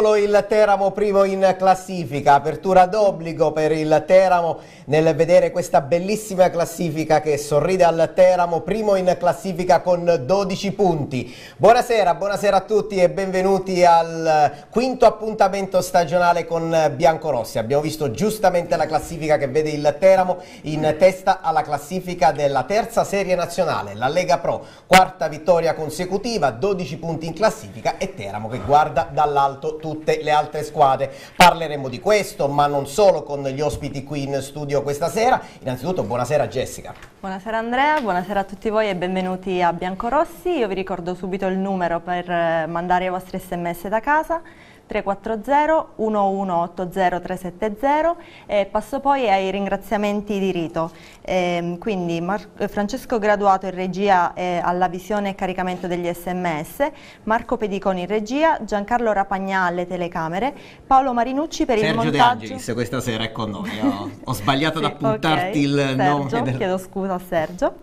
Eccolo il Teramo primo in classifica, apertura d'obbligo per il Teramo nel vedere questa bellissima classifica che sorride al Teramo, primo in classifica con 12 punti. Buonasera, buonasera a tutti e benvenuti al quinto appuntamento stagionale con biancorossi. Abbiamo visto giustamente la classifica che vede il Teramo in testa alla classifica della terza serie nazionale, la Lega Pro, quarta vittoria consecutiva, 12 punti in classifica e Teramo che guarda dall'alto tutte le altre squadre. Parleremo di questo, ma non solo, con gli ospiti qui in studio questa sera. Innanzitutto buonasera Jessica. Buonasera Andrea, buonasera a tutti voi e benvenuti a Biancorossi. Io vi ricordo subito il numero per mandare i vostri sms da casa: 340 1180 370, e passo poi ai ringraziamenti di rito. Quindi Francesco Graduato in regia alla visione e caricamento degli sms, Marco Pediconi in regia, Giancarlo Rapagna alle telecamere, Paolo Marinucci per il montaggio. Sergio De Angelis questa sera è con noi. Ho sbagliato ad appuntarti il nome. Chiedo scusa a Sergio.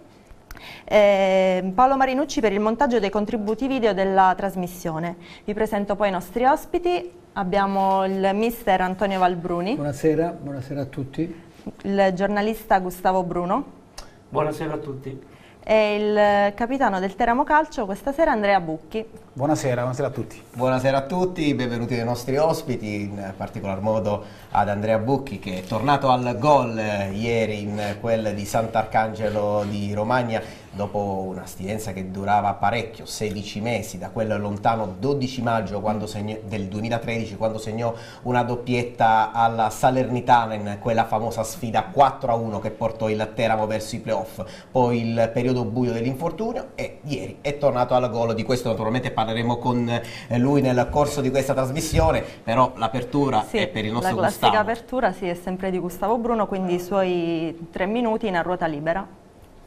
Paolo Marinucci per il montaggio dei contributi video della trasmissione. Vi presento poi i nostri ospiti. Abbiamo il mister Antonio Valbruni. Buonasera, buonasera a tutti. Il giornalista Gustavo Bruno. Buonasera a tutti. E il capitano del Teramo Calcio questa sera Andrea Bucchi. Buonasera, buonasera a tutti. Buonasera a tutti, benvenuti ai nostri ospiti, in particolar modo ad Andrea Bucchi che è tornato al gol ieri in quel di Sant'Arcangelo di Romagna dopo un'astinenza che durava parecchio, 16 mesi, da quel lontano 12 maggio del 2013 quando segnò una doppietta alla Salernitana in quella famosa sfida 4-1 che portò il Teramo verso i playoff, poi il periodo buio dell'infortunio e ieri è tornato al gol. Di questo naturalmente parleremo con lui nel corso di questa trasmissione, però l'apertura è per il nostro Gustavo. La classica apertura è sempre di Gustavo Bruno, quindi i suoi 3 minuti in ruota libera.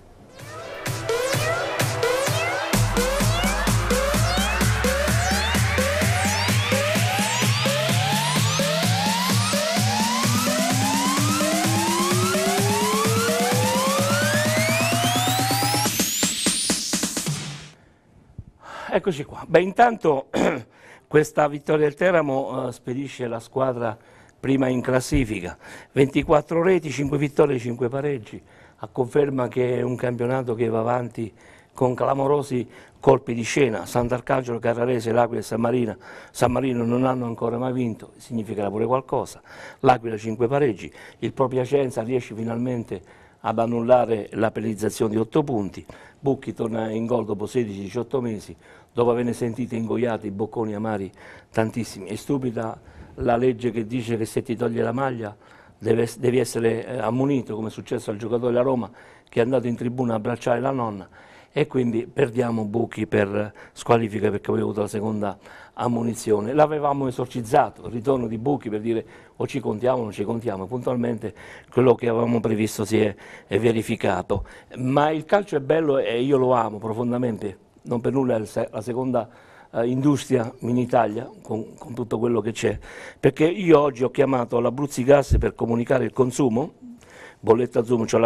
Eccoci qua. Beh, intanto questa vittoria del Teramo spedisce la squadra prima in classifica. 24 reti, 5 vittorie, 5 pareggi. A conferma che è un campionato che va avanti con clamorosi colpi di scena. Sant'Arcangelo, Carrarese, L'Aquila e San Marino non hanno ancora mai vinto, significherà pure qualcosa. L'Aquila 5 pareggi. Il Pro Piacenza riesce finalmente ad annullare la penalizzazione di 8 punti. Bucchi torna in gol dopo 16-18 mesi, dopo averne sentito ingoiati i bocconi amari tantissimi. È stupida la legge che dice che se ti toglie la maglia devi essere ammonito, come è successo al giocatore della Roma che è andato in tribuna a abbracciare la nonna, e quindi perdiamo Bucchi per squalifica perché aveva avuto la seconda ammonizione. L'avevamo esorcizzato, il ritorno di Bucchi, per dire o ci contiamo o non ci contiamo. Puntualmente quello che avevamo previsto si è verificato. Ma il calcio è bello e io lo amo profondamente, non per nulla è la seconda industria in Italia con tutto quello che c'è, perché io oggi ho chiamato l'Abruzzi Gas per comunicare il consumo, bolletta Zoom, cioè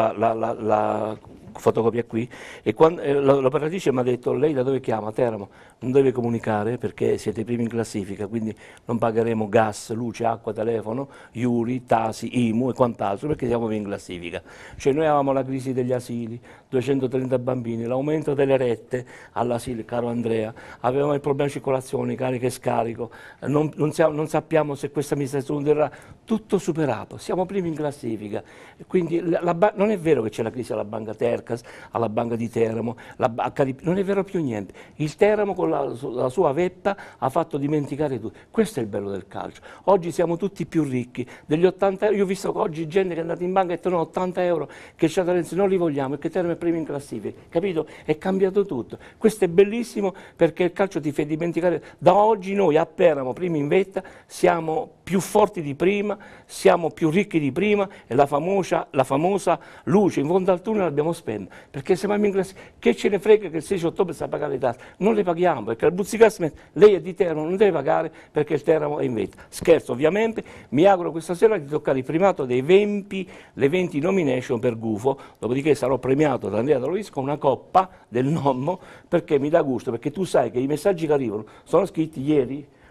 la fotocopia qui, e l'operatrice mi ha detto: lei da dove chiama? Teramo. Non deve comunicare perché siete primi in classifica, quindi non pagheremo gas, luce, acqua, telefono, Iuri, Tasi, IMU e quant'altro perché siamo primi in classifica. Cioè noi avevamo la crisi degli asili, 230 bambini, l'aumento delle rette all'asilo, caro Andrea, avevamo il problema di circolazione, carico e scarico, non sappiamo se questa amministrazione verrà, tutto superato, siamo primi in classifica. Quindi non è vero che c'è la crisi alla Banca Tercas, alla Banca di Teramo, non è vero più niente. Il Teramo con la sua vetta ha fatto dimenticare tutto. Questo è il bello del calcio. Oggi siamo tutti più ricchi. Degli 80 euro, io ho visto che oggi gente che è andata in banca e ha detto no, 80 euro che c'è da Renzi non li vogliamo perché Teramo è primo in classifica, capito? È cambiato tutto. Questo è bellissimo perché il calcio ti fa dimenticare. Da oggi noi a Teramo, primi in vetta, siamo più forti di prima, siamo più ricchi di prima e la famosa luce in fondo al tunnel l'abbiamo spenta, perché siamo in classifica. Che ce ne frega che il 16 ottobre sta a pagare le tasse? Non le paghiamo perché il Buzzigas, lei è di Teramo, non deve pagare perché il Teramo è in vetta. Scherzo ovviamente, mi auguro questa sera di toccare il primato le 20 nomination per Gufo, dopodiché sarò premiato da Andrea Doloris con una coppa del nonno perché mi dà gusto, perché tu sai che i messaggi che arrivano sono scritti ieri,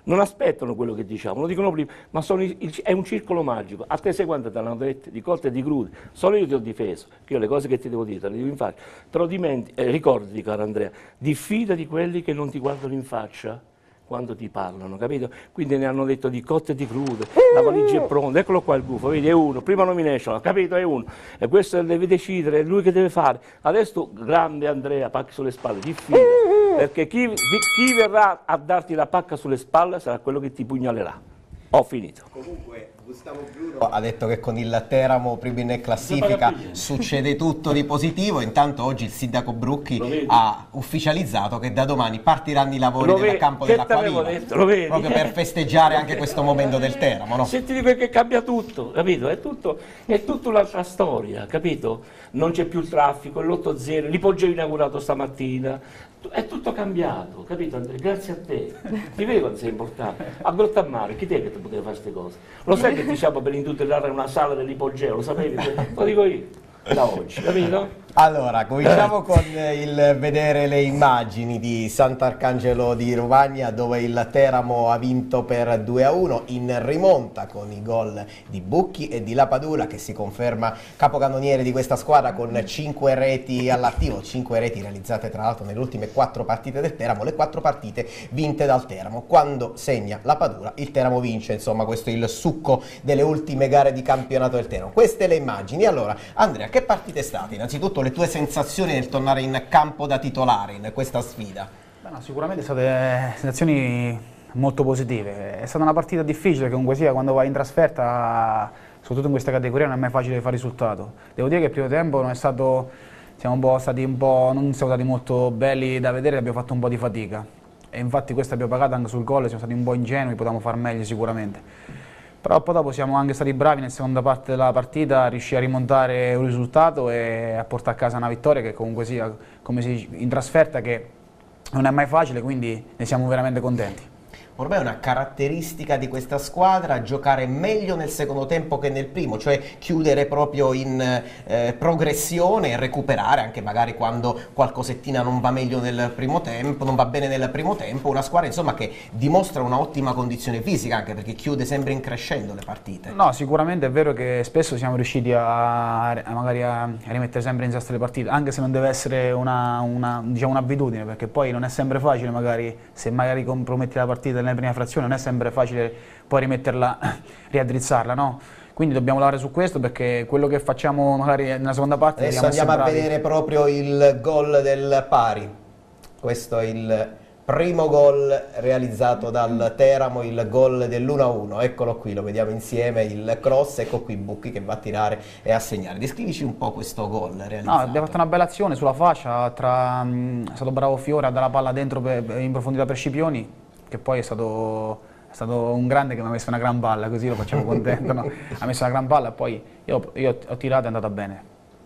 non aspettano quello che diciamo, lo dicono prima, ma è un circolo magico. A te sai quante te l'hanno detto, di cotte e di crude, solo io ti ho difeso, che io le cose che ti devo dire te le dico in faccia, te lo dimentichi, ricordati caro Andrea, diffida di quelli che non ti guardano in faccia quando ti parlano, capito? Quindi ne hanno detto di cotte e di crude, la valigia è pronta, eccolo qua il gufo, vedi, è uno, prima nomination, capito, è uno, e questo deve decidere, è lui che deve fare. Adesso, grande Andrea, pacchi sulle spalle, diffida, perché chi verrà a darti la pacca sulle spalle sarà quello che ti pugnalerà. Ho finito. Comunque Gustavo Bruno ha detto che con il Teramo primo in classifica succede tutto di positivo, intanto oggi il sindaco Brucchi ha ufficializzato che da domani partiranno i lavori del campo dell'Acquaviva, proprio per festeggiare anche questo momento del Teramo, no? Se ti dico che cambia tutto, capito? È tutto un'altra storia, capito? Non c'è più il traffico, l'8-0, l'ipogeo inaugurato stamattina, è tutto cambiato, capito Andrea? Grazie a te, ti vedi quanto sei importante. A Grottammare, chi te che ti poteva fare queste cose? Lo sai che diciamo per industriare una sala dell'ipogeo, lo sapevi? Lo dico io, da oggi, capito? Allora, cominciamo con il vedere le immagini di Sant'Arcangelo di Romagna, dove il Teramo ha vinto per 2-1 in rimonta con i gol di Bucchi e di Lapadula, che si conferma capocannoniere di questa squadra con 5 reti all'attivo, 5 reti realizzate tra l'altro nelle ultime 4 partite del Teramo, le 4 partite vinte dal Teramo. Quando segna Lapadula il Teramo vince, insomma questo è il succo delle ultime gare di campionato del Teramo. Queste le immagini. Allora, Andrea, che partita è stata? Innanzitutto le tue sensazioni nel tornare in campo da titolare in questa sfida? Beh, no, sicuramente sono state sensazioni molto positive. È stata una partita difficile, che comunque sia quando vai in trasferta, soprattutto in questa categoria, non è mai facile fare risultato. Devo dire che il primo tempo non è stato, non siamo stati molto belli da vedere, abbiamo fatto un po' di fatica. E infatti questo abbiamo pagato anche sul gol, siamo stati un po' ingenui, potevamo far meglio sicuramente. Però poi dopo siamo anche stati bravi nella seconda parte della partita a riuscire a rimontare un risultato e a portare a casa una vittoria che comunque sia, come si dice, in trasferta, che non è mai facile, quindi ne siamo veramente contenti. Ormai è una caratteristica di questa squadra giocare meglio nel secondo tempo che nel primo, cioè chiudere proprio in progressione e recuperare anche magari quando qualcosettina non va meglio nel primo tempo, non va bene nel primo tempo, una squadra insomma che dimostra una ottima condizione fisica, anche perché chiude sempre in crescendo le partite. No, sicuramente è vero che spesso siamo riusciti magari a rimettere sempre in sesto le partite, anche se non deve essere diciamo, un'abitudine, perché poi non è sempre facile, magari se magari comprometti la partita nelle prime frazioni non è sempre facile poi rimetterla, riaddrizzarla, no? Quindi dobbiamo lavorare su questo, perché quello che facciamo magari nella seconda parte... Adesso andiamo a vedere proprio il gol del pari. Questo è il primo gol realizzato dal Teramo, il gol dell'1-1. Eccolo qui, lo vediamo insieme, il cross, ecco qui Bucchi che va a tirare e a segnare. Descrivici un po' questo gol realizzato. No, abbiamo fatto una bella azione sulla fascia, è stato bravo Fiore a dare la palla dentro in profondità per Scipioni, che poi è stato un grande che mi ha messo una gran palla, così lo facciamo contento, no? Ha messo una gran palla e poi io ho tirato e è andata bene.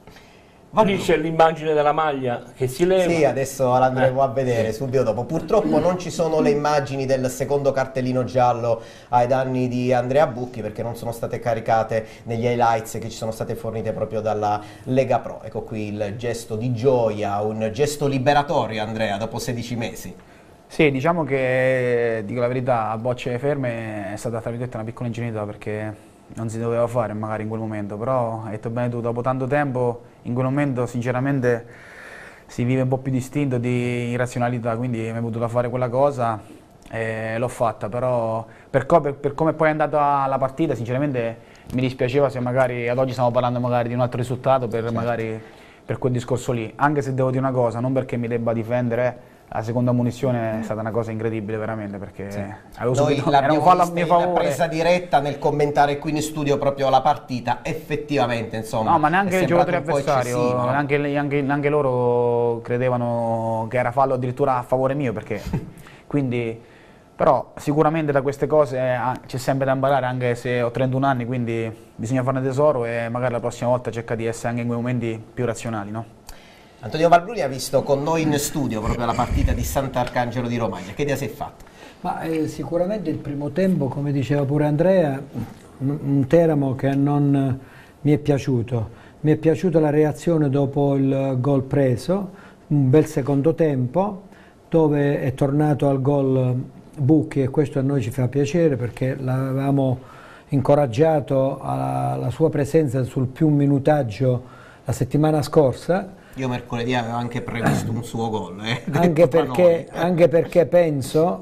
Lì c'è l'immagine della maglia che si leva. Sì, adesso l'andremo a vedere subito dopo. Purtroppo non ci sono le immagini del secondo cartellino giallo ai danni di Andrea Bucchi, perché non sono state caricate negli highlights che ci sono state fornite proprio dalla Lega Pro. Ecco qui il gesto di gioia, un gesto liberatorio, Andrea, dopo 16 mesi. Sì, diciamo che, dico la verità, a bocce ferme è stata tra virgolette una piccola ingenuità, perché non si doveva fare magari in quel momento, però hai detto bene tu, dopo tanto tempo, in quel momento sinceramente si vive un po' più distinto di irrazionalità, quindi mi è venuto fare quella cosa e l'ho fatta, però per come poi è andata la partita sinceramente mi dispiaceva se magari ad oggi stiamo parlando magari di un altro risultato magari per quel discorso lì, anche se devo dire una cosa, non perché mi debba difendere. La seconda munizione è stata una cosa incredibile veramente, perché avevo subito, era un fallo a mio favore. Noi presa diretta nel commentare qui in studio proprio la partita, effettivamente insomma. No, ma neanche il giocatore avversario, no? Anche loro credevano che era fallo addirittura a favore mio, perché quindi, però sicuramente da queste cose c'è sempre da imparare, anche se ho 31 anni, quindi bisogna farne tesoro e magari la prossima volta cerca di essere anche in quei momenti più razionali, no? Antonio Valbruni ha visto con noi in studio proprio la partita di Sant'Arcangelo di Romagna. Che idea si è fatta? Ma sicuramente il primo tempo, come diceva pure Andrea, un Teramo che non mi è piaciuto. Mi è piaciuta la reazione dopo il gol preso, un bel secondo tempo, dove è tornato al gol Bucchi, e questo a noi ci fa piacere perché l'avevamo incoraggiato alla sua presenza sul più minutaggio la settimana scorsa. Io mercoledì avevo anche previsto un suo gol. Anche perché penso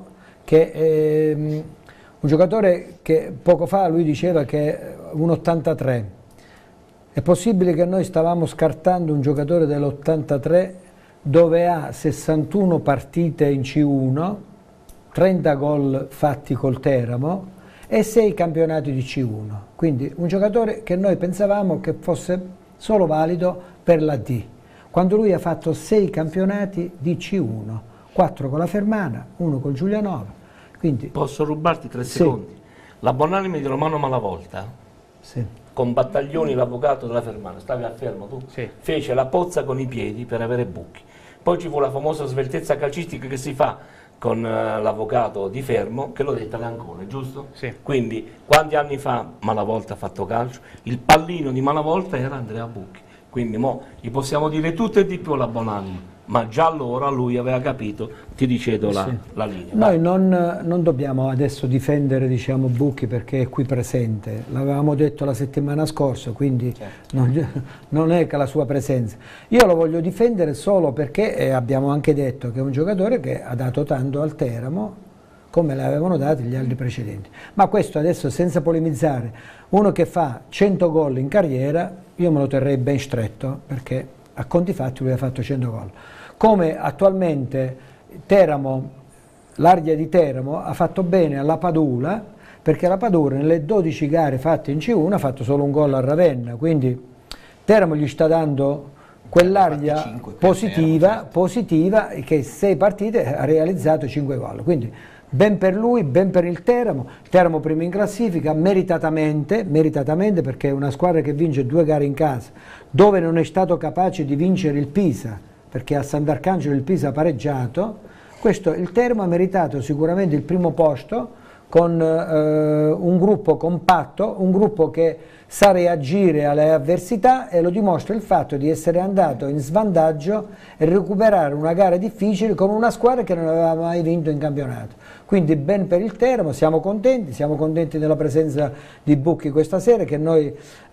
che un giocatore che poco fa lui diceva che è un 83. È possibile che noi stavamo scartando un giocatore dell'83 dove ha 61 partite in C1, 30 gol fatti col Teramo e 6 campionati di C1. Quindi un giocatore che noi pensavamo che fosse solo valido per la D. Quando lui ha fatto 6 campionati di C1, 4 con la Fermana, 1 col Giulianova. Quindi, posso rubarti 3 sì. secondi? La Bonanima di Romano Malavolta, sì. con Battaglioni, l'avvocato della Fermana, stavi a fermo tu? Sì. Fece la pozza con i piedi per avere Bucchi. Poi ci fu la famosa sveltezza calcistica che si fa con l'avvocato di Fermo, che l'ho detta ad Ancona, giusto? Sì. Quindi, quanti anni fa Malavolta ha fatto calcio? Il pallino di Malavolta era Andrea Bucchi. Quindi mo gli possiamo dire tutto e di più alla Bonanima, ma già allora lui aveva capito, ti ricedo la linea. Noi non dobbiamo adesso difendere, diciamo, Bucchi perché è qui presente, l'avevamo detto la settimana scorsa, quindi non è che la sua presenza. Io lo voglio difendere solo perché abbiamo anche detto che è un giocatore che ha dato tanto al Teramo, come le avevano date gli altri precedenti. Ma questo adesso senza polemizzare, uno che fa 100 gol in carriera, io me lo terrei ben stretto, perché a conti fatti lui ha fatto 100 gol. Come attualmente Teramo, l'Ardia di Teramo ha fatto bene alla Padula, perché la Padula nelle 12 gare fatte in C1 ha fatto solo un gol a Ravenna, quindi Teramo gli sta dando quell'aria positiva che 6 partite ha realizzato 5 gol. Quindi ben per lui, ben per il Teramo primo in classifica, meritatamente perché è una squadra che vince 2 gare in casa, dove non è stato capace di vincere il Pisa, perché a Sant'Arcangelo il Pisa ha pareggiato. Il Teramo ha meritato sicuramente il primo posto con un gruppo compatto, un gruppo che sa reagire alle avversità, e lo dimostra il fatto di essere andato in svantaggio e recuperare una gara difficile con una squadra che non aveva mai vinto in campionato. Quindi ben per il Teramo, siamo contenti della presenza di Bucchi questa sera, che noi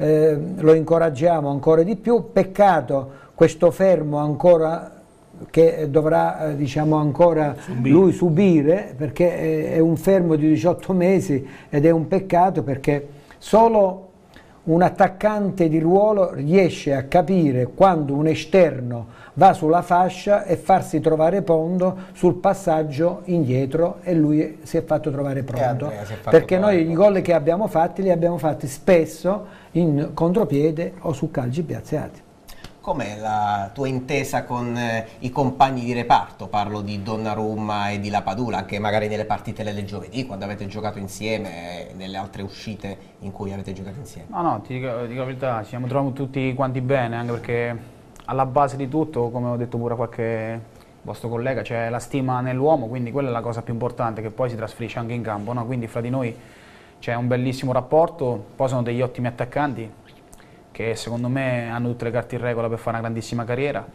lo incoraggiamo ancora di più. Peccato questo fermo ancora che dovrà diciamo ancora lui subire, perché è un fermo di 18 mesi ed è un peccato, perché solo un attaccante di ruolo riesce a capire quando un esterno va sulla fascia e farsi trovare pronto sul passaggio indietro, e lui si è fatto trovare pronto, perché noi i gol che abbiamo fatti li abbiamo fatti spesso in contropiede o su calci piazzati. Com'è la tua intesa con i compagni di reparto? Parlo di Donnarumma e di Lapadula, anche magari nelle partite del giovedì, quando avete giocato insieme, nelle altre uscite in cui avete giocato insieme. No, ti dico la verità, ci siamo trovati tutti quanti bene, anche perché alla base di tutto, come ho detto pure a qualche vostro collega, c'è la stima nell'uomo, quindi quella è la cosa più importante, che poi si trasferisce anche in campo, no? Quindi fra di noi c'è un bellissimo rapporto, poi sono degli ottimi attaccanti, che secondo me hanno tutte le carte in regola per fare una grandissima carriera,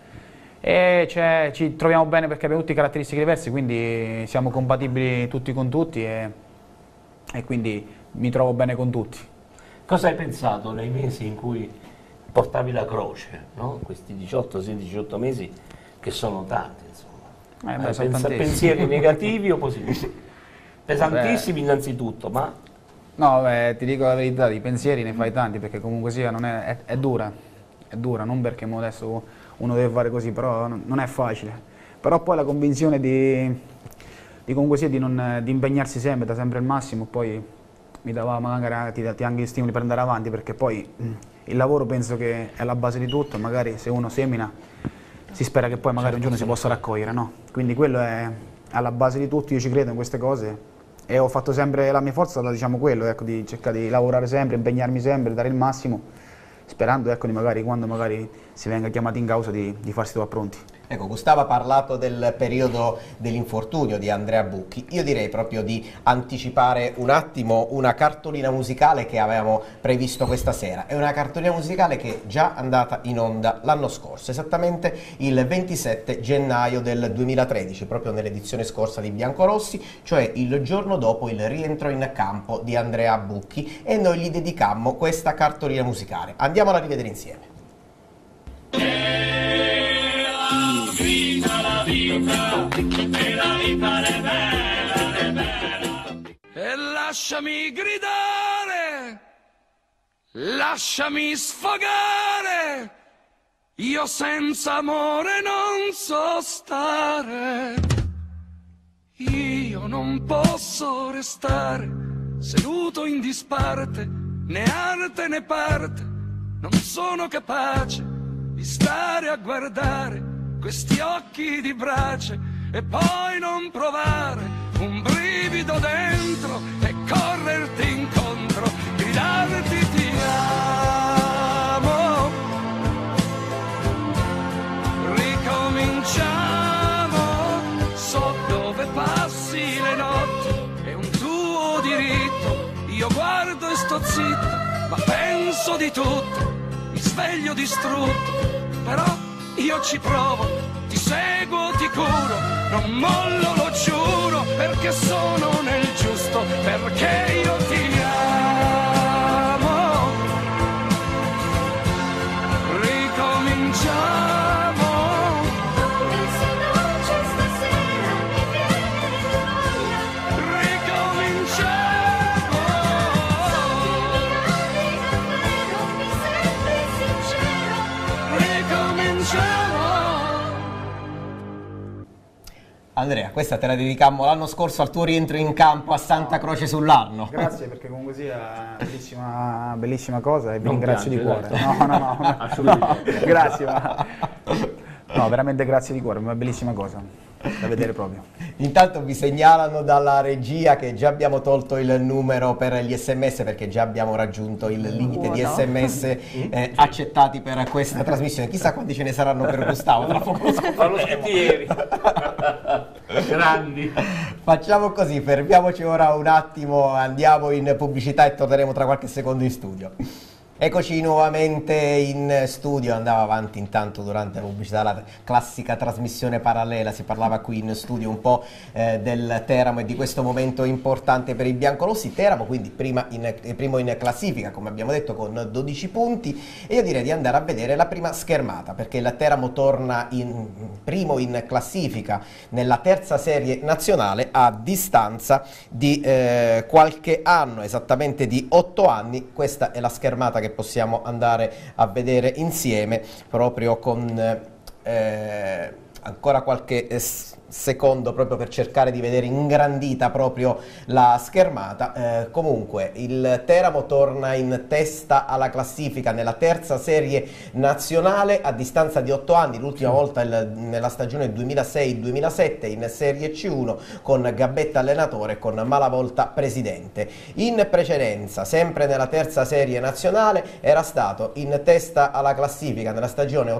e ci troviamo bene perché abbiamo tutte caratteristiche diverse, quindi siamo compatibili tutti con tutti, e quindi mi trovo bene con tutti. Cosa hai pensato nei mesi in cui portavi la croce, no? Questi 18 mesi che sono tanti, insomma. Pensieri negativi o positivi? Pesantissimi innanzitutto, ma... No, ti dico la verità, di pensieri ne fai tanti, perché comunque sia è dura, non perché adesso uno deve fare così, però non è facile. Però poi la convinzione di comunque sia di impegnarsi sempre, da sempre il massimo, poi mi dava magari ti anche gli stimoli per andare avanti, perché poi il lavoro penso che è la base di tutto, magari se uno semina si spera che poi magari un giorno si possa raccogliere, no? Quindi quello è alla base di tutto, io ci credo in queste cose. E ho fatto sempre, la mia forza, diciamo quello, ecco, di cercare di lavorare sempre, impegnarmi sempre, dare il massimo, sperando, ecco, di magari quando magari si venga chiamati in causa di farsi trovare pronti. Ecco, Gustavo ha parlato del periodo dell'infortunio di Andrea Bucchi. Io direi proprio di anticipare un attimo una cartolina musicale che avevamo previsto questa sera. È una cartolina musicale che è già andata in onda l'anno scorso, esattamente il 27 gennaio del 2013, proprio nell'edizione scorsa di Biancorossi, cioè il giorno dopo il rientro in campo di Andrea Bucchi, e noi gli dedicammo questa cartolina musicale. Andiamola a rivedere insieme. La vita è bella, e lasciami gridare, lasciami sfogare, io senza amore non so stare, io non posso restare seduto in disparte, né arte né parte, non sono capace di stare a guardare questi occhi di brace e poi non provare un brivido dentro e correrti incontro, gridarti ti amo. Ricominciamo, so dove passi le notti, è un tuo diritto, io guardo e sto zitto, ma penso di tutto, mi sveglio distrutto, però io ci provo, ti seguo, ti curo, non mollo, lo giuro, perché sono nel giusto, perché io ti amo. Ricominciamo. Come se non c'è stasera, mi viene voglia. Ricominciamo. So che mi ami davvero, mi sembri sincero. Ricominciamo. Andrea, questa te la dedicammo l'anno scorso al tuo rientro in campo a Santa Croce sull'Arno. Grazie, perché comunque sia una bellissima cosa e vi Non ringrazio di piange, cuore. esatto. No, Assolutamente. no, grazie, no, veramente grazie di cuore, è una bellissima cosa da vedere proprio. Intanto vi segnalano dalla regia che già abbiamo tolto il numero per gli sms, perché già abbiamo raggiunto il limite di sms accettati per questa trasmissione. Chissà quanti ce ne saranno per Gustavo, tra poco lo Fanno scopriremo. scrittieri. Grandi. Facciamo così, fermiamoci ora un attimo, andiamo in pubblicità e torneremo tra qualche secondo in studio. Eccoci nuovamente in studio. Andava avanti intanto durante la pubblicità la classica trasmissione parallela, si parlava qui in studio un po' del Teramo e di questo momento importante per i biancorossi. Teramo quindi primo in classifica, come abbiamo detto, con 12 punti, e io direi di andare a vedere la prima schermata, perché il Teramo torna primo in classifica nella terza serie nazionale a distanza di qualche anno, esattamente di 8 anni. Questa è la schermata che possiamo andare a vedere insieme, proprio con ancora qualche secondo proprio per cercare di vedere ingrandita proprio la schermata. Comunque il Teramo torna in testa alla classifica nella terza serie nazionale a distanza di 8 anni, l'ultima volta nella stagione 2006-2007 in Serie C1 con Gabbetta allenatore e con Malavolta presidente. In precedenza, sempre nella terza serie nazionale, era stato in testa alla classifica nella stagione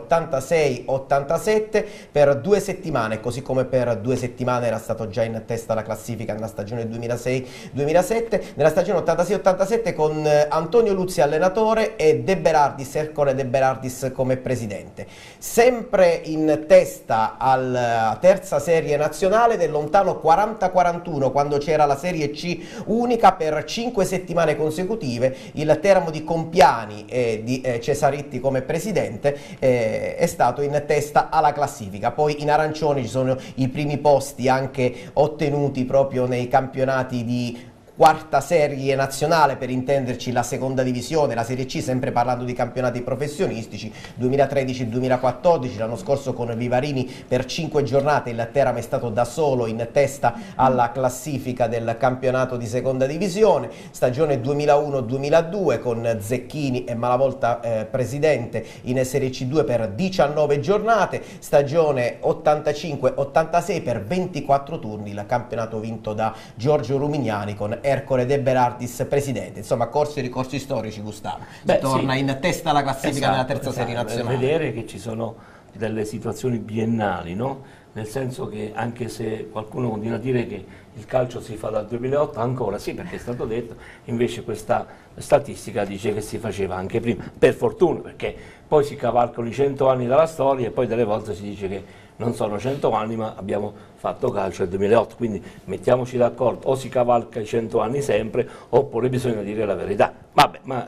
86-87 per 2 settimane, così come per 2 settimane era stato già in testa alla classifica nella stagione 2006-2007, nella stagione 86-87 con Antonio Luzzi allenatore e De Berardis, Ercole De Berardis come presidente. Sempre in testa alla terza serie nazionale del lontano 40-41, quando c'era la Serie C unica per 5 settimane consecutive, il Teramo di Compiani e di Cesaritti come presidente è stato in testa alla classifica. Poi in arancione ci sono i primi posti anche ottenuti proprio nei campionati di quarta serie nazionale, per intenderci la seconda divisione, la Serie C, sempre parlando di campionati professionistici, 2013-2014, l'anno scorso con Vivarini per 5 giornate il Teramo è stato da solo in testa alla classifica del campionato di seconda divisione, stagione 2001-2002 con Zecchini e Malavolta presidente in Serie C2 per 19 giornate, stagione 85-86 per 24 turni, il campionato vinto da Giorgio Rumignani con Ercole De Berardis presidente. Insomma, corsi e ricorsi storici, Gustavo. Si torna in testa alla classifica della terza serie nazionale. Vedere che ci sono delle situazioni biennali, no? Nel senso che anche se qualcuno continua a dire che il calcio si fa dal 2008, ancora sì, perché è stato detto, invece questa statistica dice che si faceva anche prima, per fortuna, perché poi si cavalcano i 100 anni dalla storia e poi delle volte si dice che non sono 100 anni ma abbiamo fatto calcio nel 2008, quindi mettiamoci d'accordo, o si cavalca i 100 anni sempre oppure bisogna dire la verità. Vabbè, ma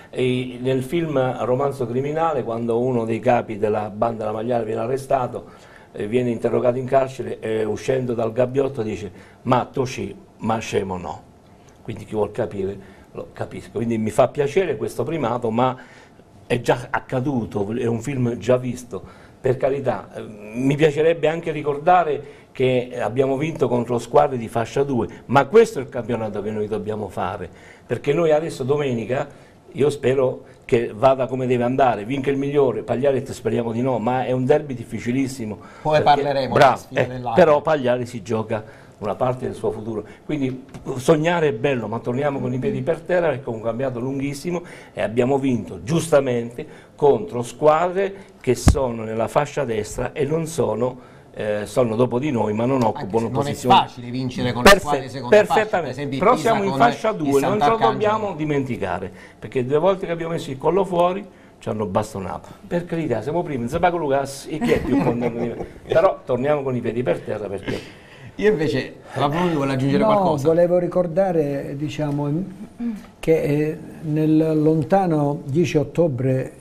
nel film Romanzo criminale, quando uno dei capi della banda della Magliara viene arrestato, viene interrogato in carcere e uscendo dal gabbiotto dice matto sì, ma scemo no. Quindi chi vuol capire lo capisco. Quindi mi fa piacere questo primato, ma è già accaduto, è un film già visto, per carità. Mi piacerebbe anche ricordare che abbiamo vinto contro squadre di fascia 2, ma questo è il campionato che noi dobbiamo fare, perché noi adesso domenica, io spero che vada come deve andare, vinca il migliore, Pagliaret speriamo di no, ma è un derby difficilissimo. Poi parleremo della sfida dell'Aquila. Però Pagliaret si gioca una parte del suo futuro, quindi sognare è bello, ma torniamo con i piedi per terra perché è un campionato lunghissimo e abbiamo vinto giustamente contro squadre che sono nella fascia destra e non sono dopo di noi, ma non occupano posizioni. Non è facile vincere con le squadre di seconda perfettamente, fascia, però siamo in fascia 2, non ce lo dobbiamo dimenticare, perché 2 volte che abbiamo messo il collo fuori ci hanno bastonato. Per carità, siamo primi, non sappiamo Lucas e chi è più contento di me. Però torniamo con i piedi per terra perché... Io invece, vuole aggiungere qualcosa? Volevo ricordare, diciamo, che nel lontano 10 ottobre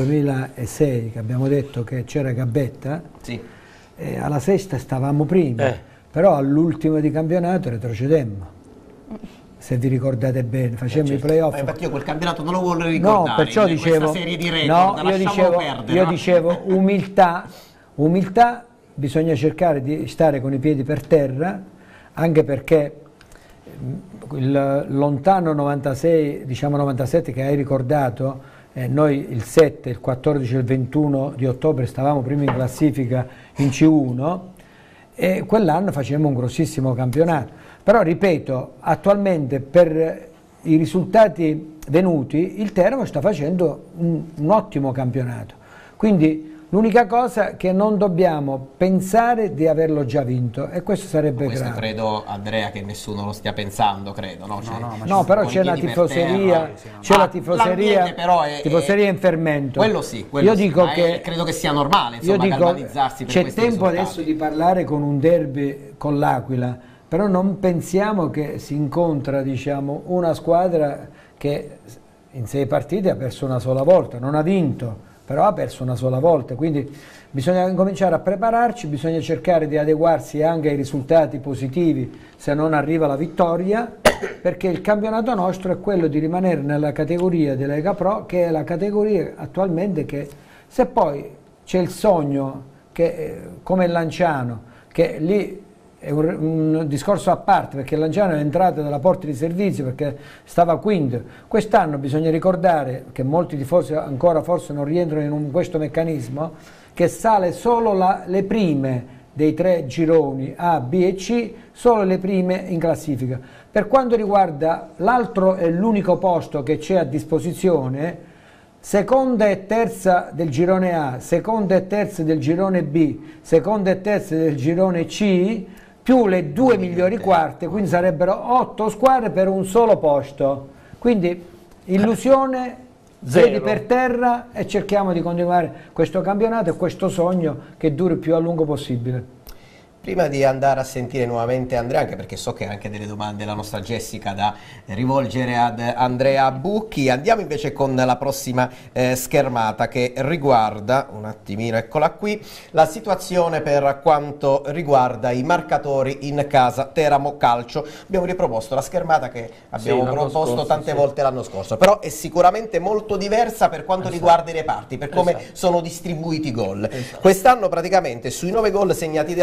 2006, che abbiamo detto che c'era Gabetta, sì. Alla sesta stavamo primi, però all'ultimo di campionato retrocedemmo. Se vi ricordate bene, facemmo i playoff. Infatti io quel campionato non lo voglio ricordare. No, perciò dicevo, serie di record, io dicevo umiltà, bisogna cercare di stare con i piedi per terra, anche perché il lontano 96, diciamo 97 che hai ricordato, noi il 7, il 14 e il 21 di ottobre stavamo primi in classifica in C1 e quell'anno facemmo un grossissimo campionato. Però ripeto, attualmente per i risultati venuti il Teramo sta facendo un ottimo campionato. Quindi l'unica cosa che non dobbiamo pensare di averlo già vinto e questo sarebbe questo grave. Credo, Andrea, che nessuno lo stia pensando, credo. No, no, però c'è la tifoseria, tifoseria in fermento. Quello sì, io dico che credo che sia normale, insomma, galvanizzarsi per questi tempo risultati. Adesso di parlare con un derby con l'Aquila, però non pensiamo che si incontra, diciamo, una squadra che in 6 partite ha perso una sola volta, non ha vinto, però ha perso una sola volta, quindi bisogna cominciare a prepararci, bisogna cercare di adeguarsi anche ai risultati positivi se non arriva la vittoria, perché il campionato nostro è quello di rimanere nella categoria della Lega Pro, che è la categoria attualmente che, se poi c'è il sogno, che come il Lanciano, che lì è un discorso a parte, perché Lanciano è entrato dalla porta di servizio perché stava quinto. Quest'anno bisogna ricordare che molti tifosi ancora forse non rientrano in questo meccanismo, che sale solo le prime dei 3 gironi A, B e C, solo le prime in classifica. Per quanto riguarda l'altro e l'unico posto che c'è a disposizione, seconda e terza del girone A, seconda e terza del girone B, seconda e terza del girone C, più le 2 migliori quarte, quindi sarebbero 8 squadre per un solo posto. Quindi illusione, piedi per terra e cerchiamo di continuare questo campionato e questo sogno che duri il più a lungo possibile. Prima di andare a sentire nuovamente Andrea, anche perché so che ha anche delle domande la nostra Jessica da rivolgere ad Andrea Bucchi, andiamo invece con la prossima schermata che riguarda, un attimino, eccola qui, la situazione per quanto riguarda i marcatori in casa Teramo Calcio. Abbiamo riproposto la schermata che abbiamo proposto tante volte l'anno scorso, però è sicuramente molto diversa per quanto riguarda i reparti, per come sono distribuiti i gol. Quest'anno praticamente sui 9 gol segnati dal Teramo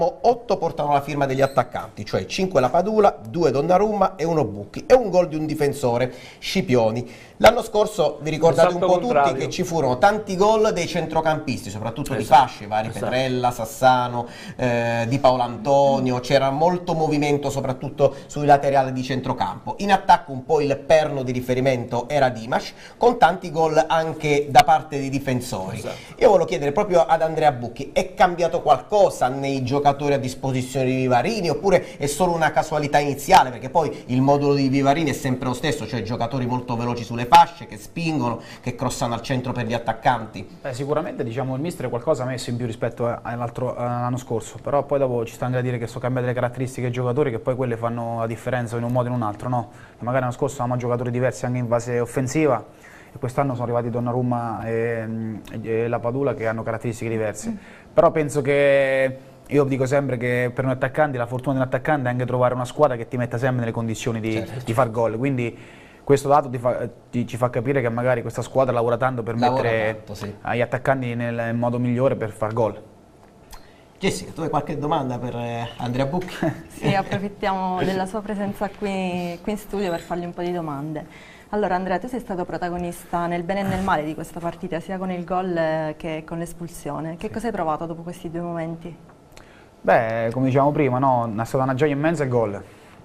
Teramo 8 portano la firma degli attaccanti, cioè 5 la Padula, 2 Donnarumma e 1 Bucchi, e un gol di un difensore, Scipioni. L'anno scorso vi ricordate un po' tutti che ci furono tanti gol dei centrocampisti, soprattutto di fasce, vari Petrella, Sassano, Di Paolo Antonio, c'era molto movimento soprattutto sui laterali di centrocampo. In attacco un po' il perno di riferimento era Dimash, con tanti gol anche da parte dei difensori. Io volevo chiedere proprio ad Andrea Bucchi, è cambiato qualcosa nei giocatori a disposizione di Vivarini, oppure è solo una casualità iniziale, perché poi il modulo di Vivarini è sempre lo stesso, cioè giocatori molto veloci sulle fasce, che spingono, che crossano al centro per gli attaccanti? Sicuramente diciamo il mister qualcosa ha messo in più rispetto all'anno scorso, però poi dopo ci sta anche da dire che sono cambiate le caratteristiche dei giocatori, che poi quelle fanno la differenza in un modo o in un altro, no? E magari l'anno scorso avevamo giocatori diversi anche in fase offensiva, e quest'anno sono arrivati Donnarumma e la Padula, che hanno caratteristiche diverse. Però penso che, io dico sempre che per noi attaccanti la fortuna dell'attaccante è anche trovare una squadra che ti metta sempre nelle condizioni di far gol, quindi questo dato ci fa capire che magari questa squadra lavora tanto per mettere agli attaccanti nel modo migliore per far gol. Jessica, tu hai qualche domanda per Andrea Bucchi? Sì, approfittiamo della sua presenza qui in studio per fargli un po' di domande. Allora Andrea, tu sei stato protagonista nel bene e nel male di questa partita, sia con il gol che con l'espulsione. Che cosa hai provato dopo questi due momenti? Beh, come dicevamo prima, no? È stata una gioia immensa il gol.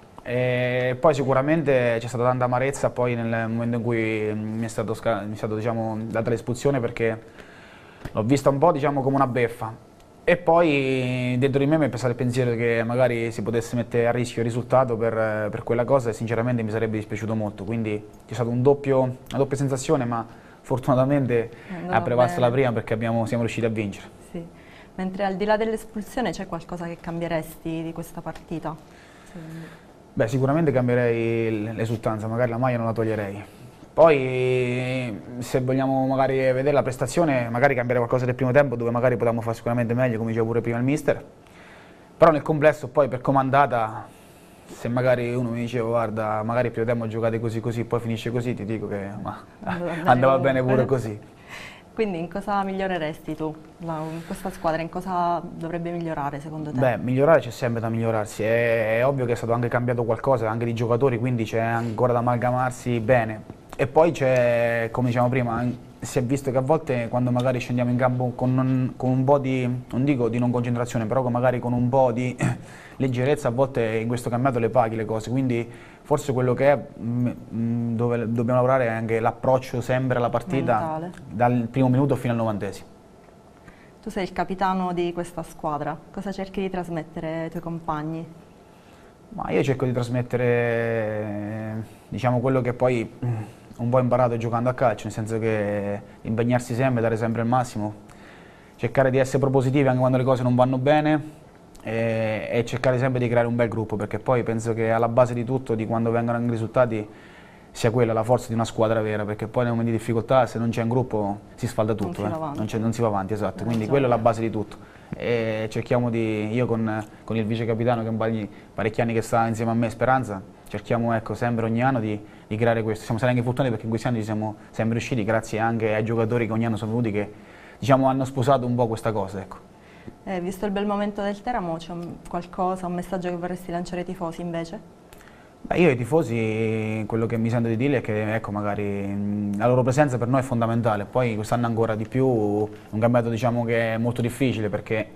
E poi sicuramente c'è stata tanta amarezza poi nel momento in cui mi è stato diciamo, data l'espulsione, perché l'ho vista un po' diciamo, come una beffa, e poi dentro di me mi è passato il pensiero che magari si potesse mettere a rischio il risultato per quella cosa, e sinceramente mi sarebbe dispiaciuto molto, quindi c'è stata una doppia sensazione, ma fortunatamente ha prevalso la prima, perché siamo riusciti a vincere. Sì. Mentre al di là dell'espulsione c'è qualcosa che cambieresti di questa partita? Beh, sicuramente cambierei l'esultanza, magari la maglia non la toglierei. Poi se vogliamo magari vedere la prestazione, magari cambiare qualcosa del primo tempo, dove magari potevamo fare sicuramente meglio, come diceva pure prima il mister. Però nel complesso poi per come è andata, se magari uno mi diceva guarda, magari il primo tempo giocate così poi finisce così, ti dico che andava bene pure così. Quindi in cosa miglioreresti tu? Questa squadra in cosa dovrebbe migliorare secondo te? Beh, migliorare c'è sempre da migliorarsi, è ovvio che è stato anche cambiato qualcosa, anche di giocatori, quindi c'è ancora da amalgamarsi bene. E poi c'è, come dicevamo prima, si è visto che a volte quando magari scendiamo in campo con un po' di, non dico di non concentrazione, però magari con un po' di leggerezza, a volte in questo campionato le paghi le cose, quindi forse quello che è, dove dobbiamo lavorare è anche l'approccio sempre alla partita, mentale, dal primo minuto fino al 90°. Tu sei il capitano di questa squadra, cosa cerchi di trasmettere ai tuoi compagni? Ma io cerco di trasmettere, diciamo, quello che poi un po' imparato giocando a calcio, nel senso che impegnarsi sempre, dare sempre il massimo, cercare di essere propositivi anche quando le cose non vanno bene, e cercare sempre di creare un bel gruppo, perché poi penso che alla base di tutto, di quando vengono anche i risultati, sia quella la forza di una squadra vera, perché poi nei momenti di difficoltà, se non c'è un gruppo, si sfalda tutto, non si va avanti, esatto, quindi quella è la base di tutto. E cerchiamo io con il vice capitano, che è parecchi anni che sta insieme a me, Speranza, cerchiamo sempre ogni anno di creare questo. Siamo stati anche fortunati perché in questi anni ci siamo sempre riusciti, grazie anche ai giocatori che ogni anno sono venuti, che diciamo hanno sposato un po' questa cosa, ecco. Visto il bel momento del Teramo, c'è qualcosa, un messaggio che vorresti lanciare ai tifosi invece? Beh, io ai tifosi quello che mi sento di dire è che ecco, magari la loro presenza per noi è fondamentale, poi quest'anno ancora di più, un campionato diciamo che è molto difficile, perché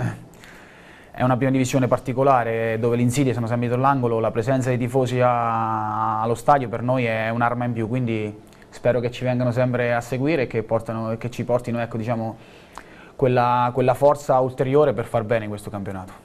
è una prima divisione particolare dove le insidie sono sempre dietro l'angolo, la presenza dei tifosi allo stadio per noi è un'arma in più, quindi spero che ci vengano sempre a seguire e che ci portino, ecco, diciamo, quella forza ulteriore per far bene in questo campionato.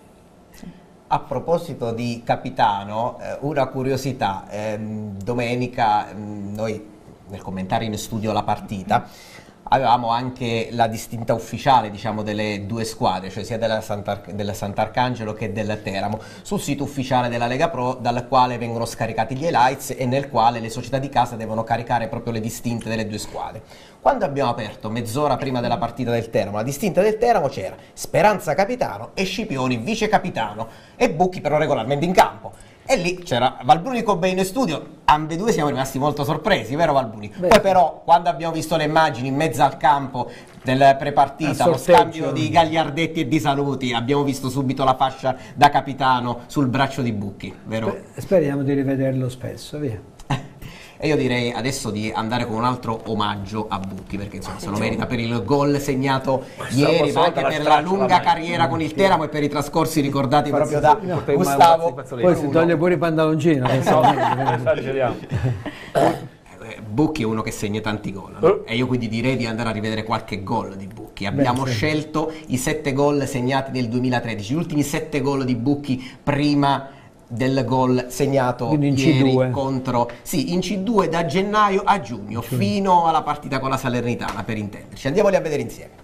A proposito di capitano, una curiosità, domenica noi nel commentare in studio la partita avevamo anche la distinta ufficiale, diciamo, delle due squadre, cioè sia della Sant'Arcangelo che del Teramo, sul sito ufficiale della Lega Pro, dal quale vengono scaricati gli highlights e nel quale le società di casa devono caricare proprio le distinte delle due squadre. Quando abbiamo aperto, mezz'ora prima della partita del Teramo, la distinta del Teramo c'era Speranza capitano e Scipioni vice capitano, e Bucchi però regolarmente in campo. E lì c'era Valbruni con Beino in studio, ambedue siamo rimasti molto sorpresi, vero Valbruni? Poi però quando abbiamo visto le immagini in mezzo al campo del prepartita, lo scambio di gagliardetti e di saluti, abbiamo visto subito la fascia da capitano sul braccio di Bucchi, vero? Speriamo di rivederlo spesso, via. E io direi adesso di andare con un altro omaggio a Bucchi, perché insomma se lo merita per il gol segnato ieri, ma anche per la lunga carriera con il Teramo e per i trascorsi ricordati proprio da Gustavo. Poi si toglie pure i pantaloncini. Bucchi è uno che segna tanti gol, no? E io quindi direi di andare a rivedere qualche gol di Bucchi. Abbiamo scelto i 7 gol segnati nel 2013, gli ultimi 7 gol di Bucchi prima del gol segnato in ieri C2. contro in C2 da gennaio a giugno fino alla partita con la Salernitana, per intenderci. Andiamoli a vedere insieme.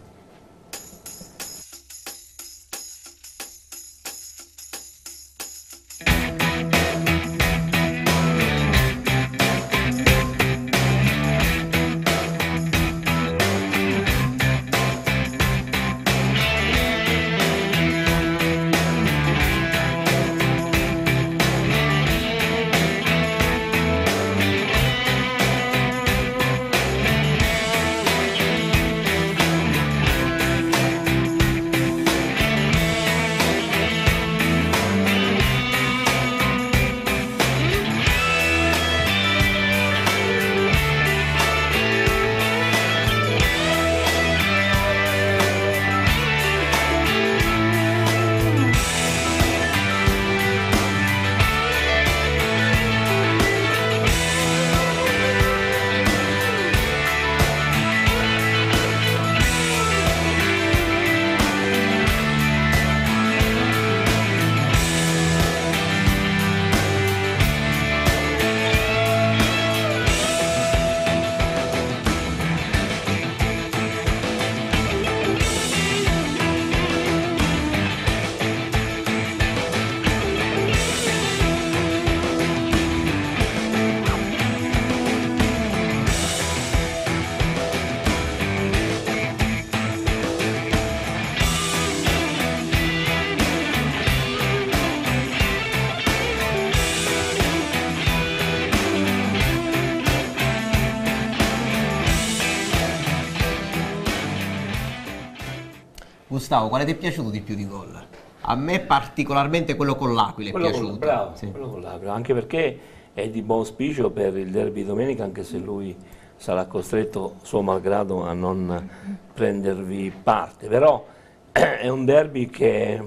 Gustavo, quale ti è piaciuto di più di gol? A me particolarmente quello con l'Aquila è piaciuto. Bravo, sì. quello con l'Aquila, anche perché è di buon auspicio per il derby domenica, anche se lui sarà costretto, suo malgrado, a non prendervi parte. Però è un derby che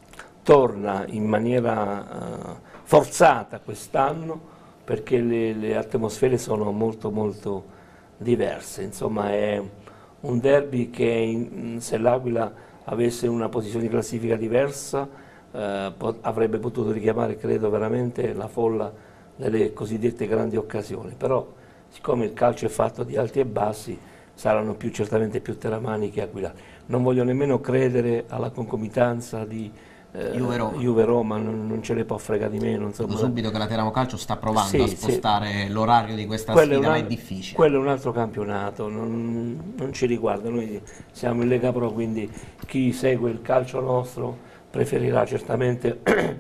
torna in maniera forzata quest'anno, perché le atmosfere sono molto molto diverse. Insomma, è un derby che se l'Aquila avesse una posizione di classifica diversa avrebbe potuto richiamare, credo, veramente la folla delle cosiddette grandi occasioni. Però siccome il calcio è fatto di alti e bassi, saranno certamente più teramani che aquilani. Non voglio nemmeno credere alla concomitanza di Juve-Roma, non ce ne può fregare di meno. Dico subito che la Teramo Calcio sta provando a spostare l'orario di questa sfida, ma è difficile. Quello è un altro campionato, non ci riguarda, noi siamo in Lega Pro, quindi chi segue il calcio nostro preferirà certamente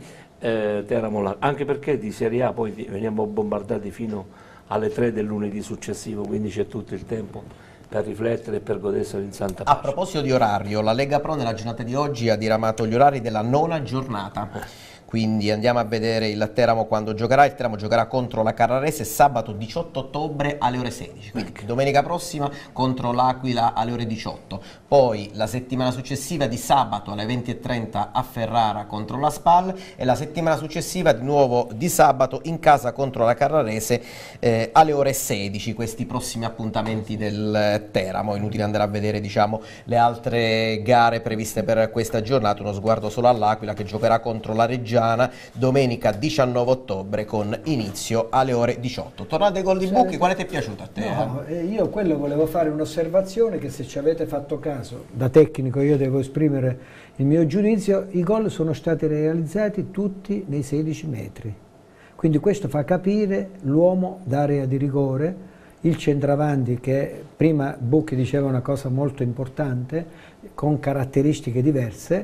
Teramo, anche perché di Serie A poi veniamo bombardati fino alle 3 del lunedì successivo, quindi c'è tutto il tempo per riflettere e per goderselo in santa pace. A proposito di orario, la Lega Pro nella giornata di oggi ha diramato gli orari della 9ª giornata. Quindi andiamo a vedere il Teramo quando giocherà. Il Teramo giocherà contro la Carrarese sabato 18 ottobre alle ore 16, quindi domenica prossima contro l'Aquila alle ore 18. Poi la settimana successiva di sabato alle 20:30 a Ferrara contro la Spal, e la settimana successiva di nuovo di sabato in casa contro la Carrarese alle ore 16. Questi prossimi appuntamenti del Teramo. Inutile andare a vedere, diciamo, le altre gare previste per questa giornata. Uno sguardo solo all'Aquila, che giocherà contro la Reggiana domenica 19 ottobre con inizio alle ore 18. Tornate ai gol di Bucchi, quale ti è piaciuto a te? No, io quello volevo fare un'osservazione, che se ci avete fatto caso, da tecnico io devo esprimere il mio giudizio, i gol sono stati realizzati tutti nei 16 metri. Quindi questo fa capire l'uomo d'area di rigore, il centravanti, che prima Bucchi diceva una cosa molto importante, con caratteristiche diverse,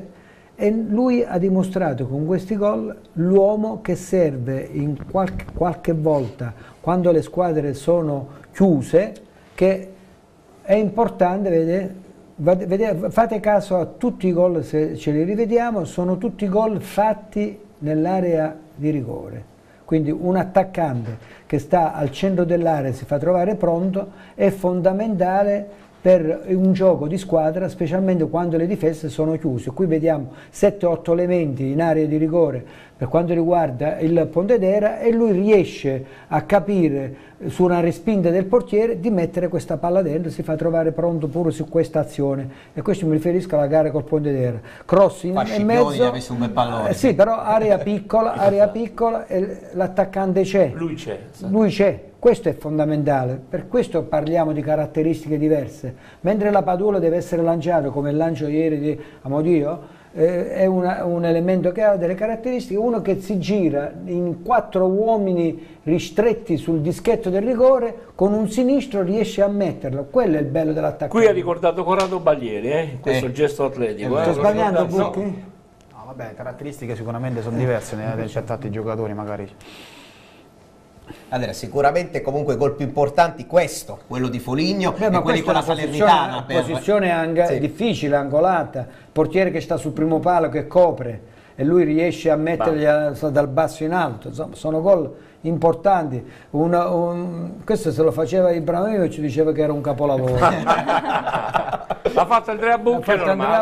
E lui ha dimostrato con questi gol l'uomo che serve in qualche volta, quando le squadre sono chiuse, che è importante, fate caso a tutti i gol, se ce li rivediamo, sono tutti gol fatti nell'area di rigore. Quindi un attaccante che sta al centro dell'area e si fa trovare pronto è fondamentale per un gioco di squadra, specialmente quando le difese sono chiuse. Qui vediamo 7-8 elementi in area di rigore per quanto riguarda il Pontedera, e lui riesce a capire su una respinta del portiere di mettere questa palla dentro, si fa trovare pronto pure su questa azione, e questo mi riferisco alla gara col Pontedera. Cross in mezzo, ha messo un bel pallone. Sì, però area piccola e l'attaccante c'è. Lui c'è. Questo è fondamentale, per questo parliamo di caratteristiche diverse. Mentre la Padula deve essere lanciato come il lancio ieri di Amodio, è un elemento che ha delle caratteristiche, uno che si gira in 4 uomini ristretti sul dischetto del rigore, con un sinistro riesce a metterlo, quello è il bello dell'attaccante. Qui ha ricordato Corrado Baglieri, questo gesto atletico. Sto sbagliando, Bucchi? No, vabbè, caratteristiche sicuramente sono diverse nei tanti giocatori magari. Allora, sicuramente comunque colpi importanti, questo, quello di Foligno, e quelli con la Salernitana. Posizione anche difficile, angolata, portiere che sta sul primo palo, che copre, e lui riesce a metterli dal basso in alto. Insomma, sono gol importanti. Questo se lo faceva Ibrahimovic, diceva che era un capolavoro. L'ha fatto Andrea Bucchi,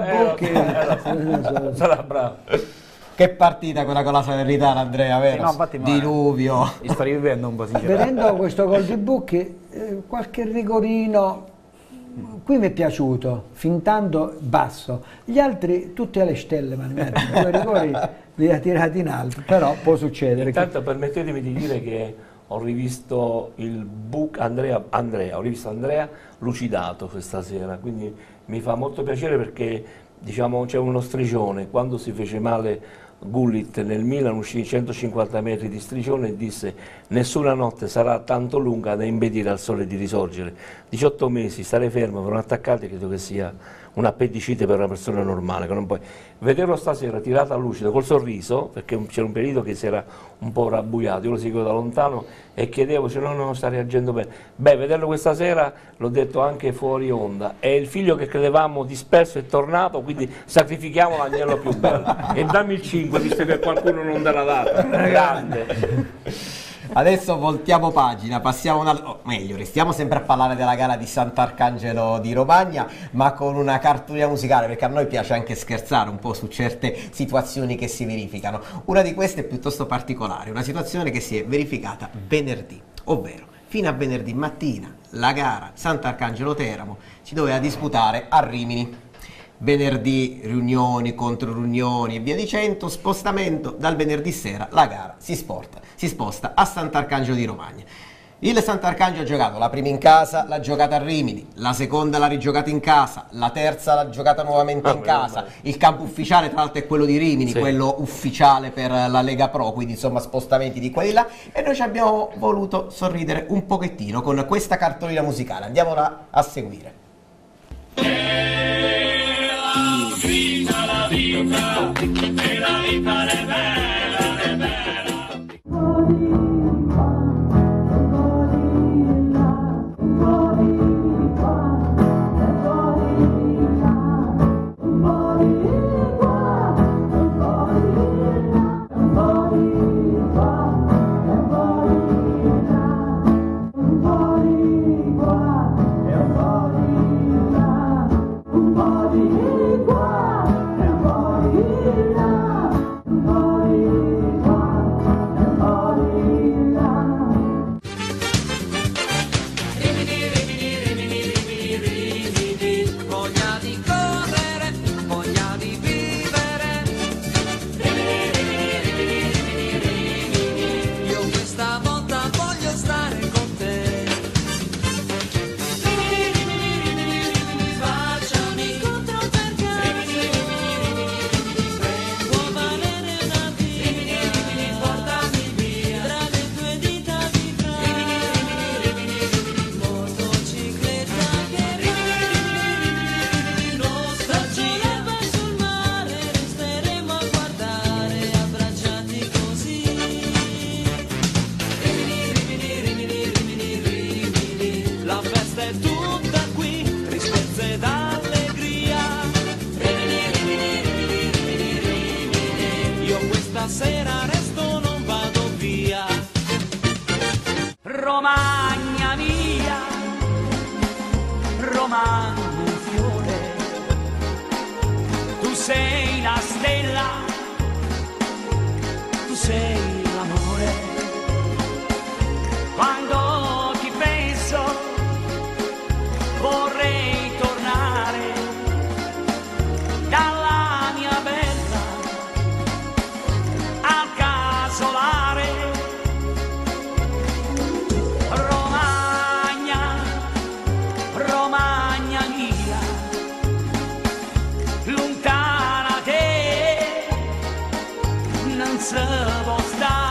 sarà bravo. Che partita quella con la Salernitana, Andrea, vero? No, infatti, diluvio. Mi sto rivivendo un po', sinceramente. Vedendo questo gol di Bucchi, qualche rigorino qui mi è piaciuto, fin tanto basso. Gli altri tutti alle stelle, i rigori li ha tirati in alto, però può succedere. Intanto permettetemi di dire che ho rivisto ho rivisto Andrea lucidato questa sera, quindi mi fa molto piacere, perché diciamo c'è uno striscione. Quando si fece male Gullit nel Milan, uscì 150 metri di striscione e disse: nessuna notte sarà tanto lunga da impedire al sole di risorgere. 18 mesi stare fermo per un attaccante credo che sia un appendicite per una persona normale, che non puoi. Vederlo stasera tirata a lucido col sorriso, perché c'era un periodo che si era un po' rabbuiato, io lo seguivo da lontano e chiedevo se no sta reagendo bene. Beh, vederlo questa sera, l'ho detto anche fuori onda, è il figlio che credevamo disperso e tornato, quindi sacrifichiamo l'agnello più bello e dammi il 5 visto che qualcuno non dà la data. Grande. Adesso voltiamo pagina, passiamo meglio, restiamo sempre a parlare della gara di Sant'Arcangelo di Romagna, ma con una cartolina musicale, perché a noi piace anche scherzare un po' su certe situazioni che si verificano. Una di queste è piuttosto particolare, una situazione che si è verificata venerdì, ovvero fino a venerdì mattina la gara Sant'Arcangelo Teramo si doveva disputare a Rimini. Venerdì riunioni, contro riunioni e via dicendo, spostamento dal venerdì sera, la gara si sposta a Sant'Arcangelo di Romagna. Il Sant'Arcangelo ha giocato la prima in casa, l'ha giocata a Rimini, la seconda l'ha rigiocata in casa, la terza l'ha giocata nuovamente in casa, il campo ufficiale tra l'altro è quello di Rimini, sì, quello ufficiale per la Lega Pro, quindi insomma spostamenti di qua e di là, e noi ci abbiamo voluto sorridere un pochettino con questa cartolina musicale, andiamola a seguire. La vita è bella. stasera resto, non vado via. Romagna mia, Romagna un fiore, tu sei la stella, tu sei l'amore. Quando ti penso vorrei tornare dalla mia bella al casolare. Romagna, Romagna mia, lontana te non si può stare.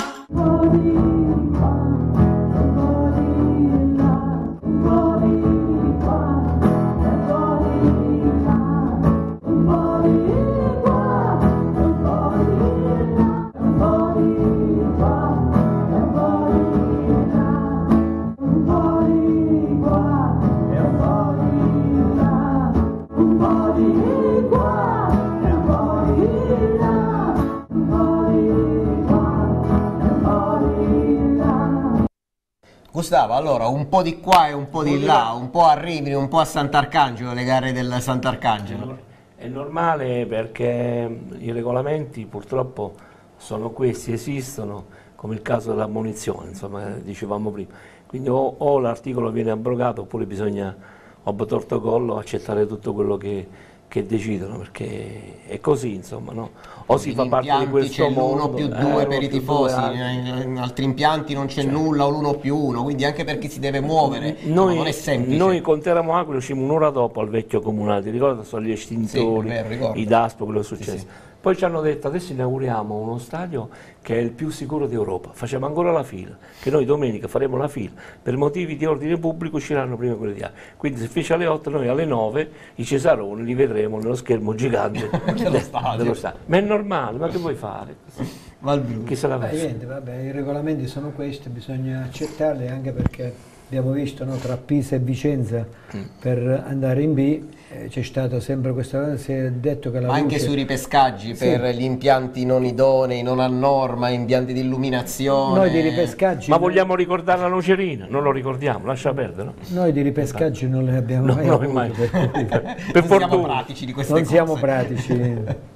Gustavo, allora un po' di qua e un po' di là, un po' a Rimini, un po' a Sant'Arcangelo, le gare del Sant'Arcangelo. È normale perché i regolamenti purtroppo sono questi, esistono, come il caso dell'ammonizione, insomma, dicevamo prima. Quindi o l'articolo viene abrogato oppure bisogna, ob torto collo, accettare tutto quello che decidono, perché è così, insomma, no? O si fa parte di questo mondo, c'è l'1+2 per i tifosi, in altri impianti non c'è nulla, o l'1+1, quindi anche per chi si deve muovere non è semplice. Noi con Teramo Aquila uscimmo un'ora dopo al vecchio comunale, ti ricordi? Sono gli estintori, i DASPO, quello che è successo. Sì. Poi ci hanno detto adesso inauguriamo uno stadio che è il più sicuro d'Europa, facciamo ancora la fila, che noi domenica faremo la fila, per motivi di ordine pubblico usciranno prima quelli di altri. Quindi se fece alle 8 noi alle 9 i Cesaroni li vedremo nello schermo gigante dello stadio. Ma è normale, ma che vuoi fare? Chi se la niente, vabbè, i regolamenti sono questi, bisogna accettarli anche perché abbiamo visto, no, tra Pisa e Vicenza per andare in B c'è stato sempre questa cosa, si è detto che la luce... anche sui ripescaggi per gli impianti non idonei, non a norma, impianti di illuminazione. Noi di ripescaggi... Ma vogliamo ricordare la nocerina? Non lo ricordiamo, lascia perdere. No? Noi di ripescaggi non le abbiamo mai avuto. Per non siamo pratici di queste cose. Non siamo pratici.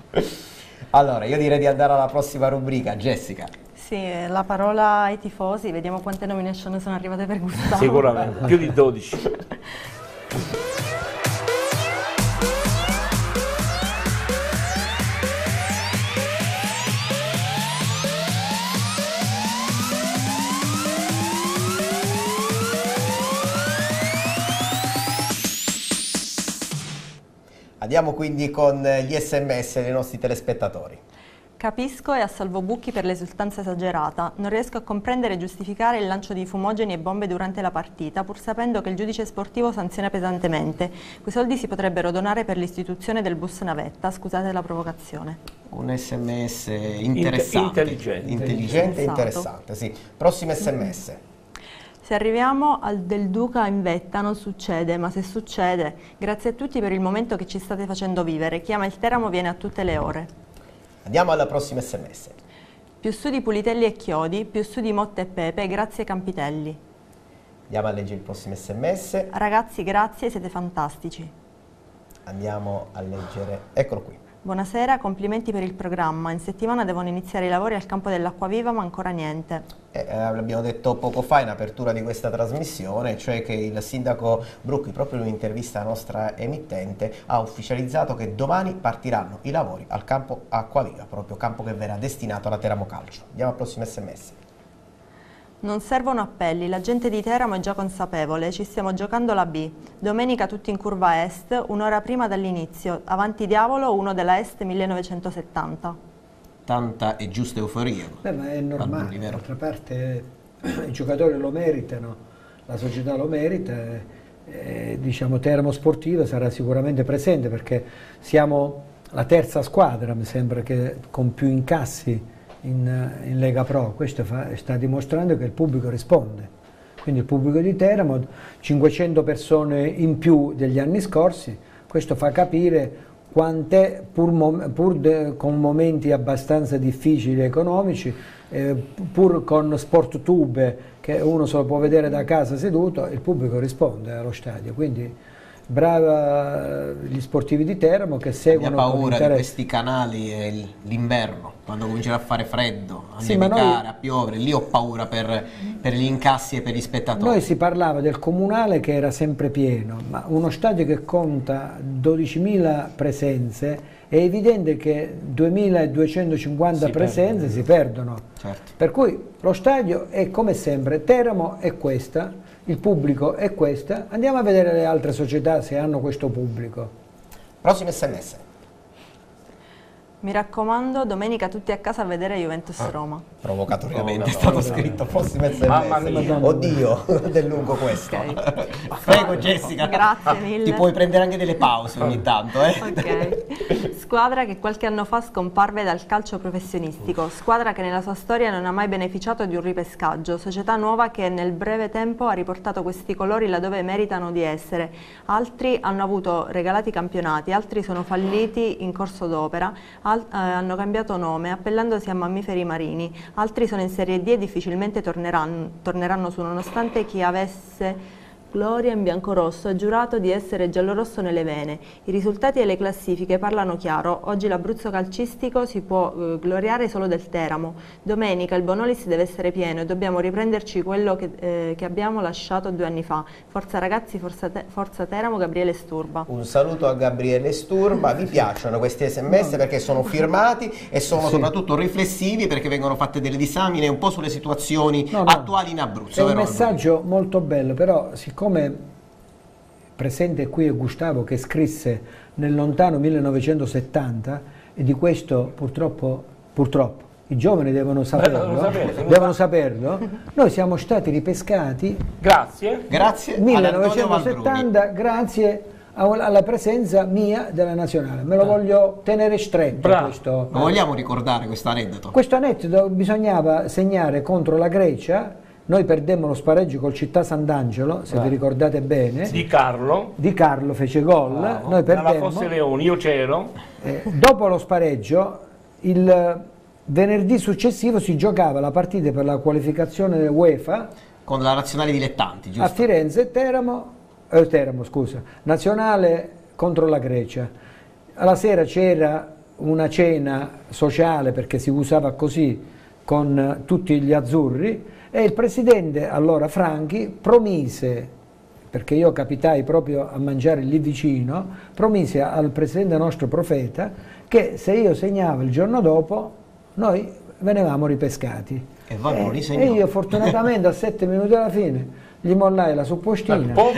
Allora, io direi di andare alla prossima rubrica. Jessica. Sì, la parola ai tifosi, vediamo quante nomination sono arrivate per Gustavo. Sicuramente, più di 12. Andiamo quindi con gli SMS dei nostri telespettatori. Capisco e assolvo Bucchi per l'esultanza esagerata. Non riesco a comprendere e giustificare il lancio di fumogeni e bombe durante la partita, pur sapendo che il giudice sportivo sanziona pesantemente. Quei soldi si potrebbero donare per l'istituzione del bus navetta. Scusate la provocazione. Un SMS interessante. Intelligente e interessante, sì. Prossimo SMS. Se arriviamo al del Duca in vetta non succede, ma se succede, grazie a tutti per il momento che ci state facendo vivere. Chi ama il Teramo viene a tutte le ore. Andiamo alla prossima SMS. Più su di Pulitelli e Chiodi, più su di Motte e Pepe, grazie Campitelli. Andiamo a leggere il prossimo SMS. Ragazzi, grazie, siete fantastici. Andiamo a leggere, eccolo qui. Buonasera, complimenti per il programma. In settimana devono iniziare i lavori al campo dell'Acquaviva, ma ancora niente. L'abbiamo detto poco fa in apertura di questa trasmissione, cioè che il sindaco Brucchi, proprio in un'intervista alla nostra emittente, ha ufficializzato che domani partiranno i lavori al campo Acquaviva, proprio campo che verrà destinato alla Teramo Calcio. Andiamo al prossimo SMS. Non servono appelli, la gente di Teramo è già consapevole, ci stiamo giocando la B. Domenica tutti in curva est, un'ora prima dall'inizio, avanti diavolo, uno della est 1970. Tanta e giusta euforia. Beh, ma è normale, d'altra parte i giocatori lo meritano, la società lo merita, diciamo Teramo Sportiva sarà sicuramente presente perché siamo la terza squadra, mi sembra, che con più incassi in Lega Pro. Questo sta dimostrando che il pubblico risponde, quindi il pubblico di Teramo, 500 persone in più degli anni scorsi, questo fa capire quant'è, con momenti abbastanza difficili economici, pur con Sport Tube, che uno se lo può vedere da casa seduto, il pubblico risponde allo stadio. Quindi brava gli sportivi di Teramo che seguono. Ho paura di questi canali l'inverno, quando comincerà a fare freddo, a sì, nevicare, a piovere, lì ho paura per gli incassi e per gli spettatori. Noi si parlava del comunale che era sempre pieno, ma uno stadio che conta 12.000 presenze, è evidente che 2.250 presenze si perdono. Certo. Per cui lo stadio è come sempre, Teramo è questa, il pubblico è questa, andiamo a vedere le altre società se hanno questo pubblico. Prossimo SMS. Mi raccomando, domenica tutti a casa a vedere Juventus-Roma. Provocatoriamente è stato scritto, prossimo SMS. Mamma mia. Oddio, del lungo questo. Okay. Prego Jessica. Grazie mille. Ti puoi prendere anche delle pause ogni tanto. Ok. Squadra che qualche anno fa scomparve dal calcio professionistico, squadra che nella sua storia non ha mai beneficiato di un ripescaggio, società nuova che nel breve tempo ha riportato questi colori laddove meritano di essere. Altri hanno avuto regalati campionati, altri sono falliti in corso d'opera, hanno cambiato nome appellandosi a mammiferi marini, altri sono in Serie D e difficilmente torneranno su, nonostante chi avesse gloria in biancorosso ha giurato di essere giallorosso nelle vene. I risultati e le classifiche parlano chiaro. Oggi l'Abruzzo calcistico si può gloriare solo del Teramo. Domenica il Bonolis deve essere pieno e dobbiamo riprenderci quello che abbiamo lasciato 2 anni fa. Forza ragazzi, forza Teramo, Gabriele Sturba. Un saluto a Gabriele Sturba. Vi piacciono questi SMS perché sono firmati e sono soprattutto riflessivi, perché vengono fatte delle disamine un po' sulle situazioni attuali in Abruzzo. È un messaggio molto bello, però siccome presente qui è Gustavo che scrisse nel lontano 1970, e di questo purtroppo i giovani devono saperlo, noi siamo stati ripescati Grazie. 1970 grazie alla presenza mia della nazionale. Me lo voglio tenere stretto. Questo. Lo vogliamo ricordare questo aneddoto? Questo aneddoto bisognava segnare contro la Grecia. Noi perdemmo lo spareggio col Città Sant'Angelo, se vi ricordate bene. Di Carlo Fece gol. Noi perdemmo. Nella Fosse Leoni, io c'ero. Dopo lo spareggio, il venerdì successivo si giocava la partita per la qualificazione del UEFA con la nazionale dilettanti, giusto? A Firenze, Teramo, scusa, nazionale contro la Grecia. Alla sera c'era una cena sociale, perché si usava così, con tutti gli azzurri, e il presidente, allora Franchi, promise, perché io capitai proprio a mangiare lì vicino, promise al presidente nostro Profeta che se io segnavo il giorno dopo noi venivamo ripescati. E io fortunatamente a 7 minuti alla fine gli mollai la suppostina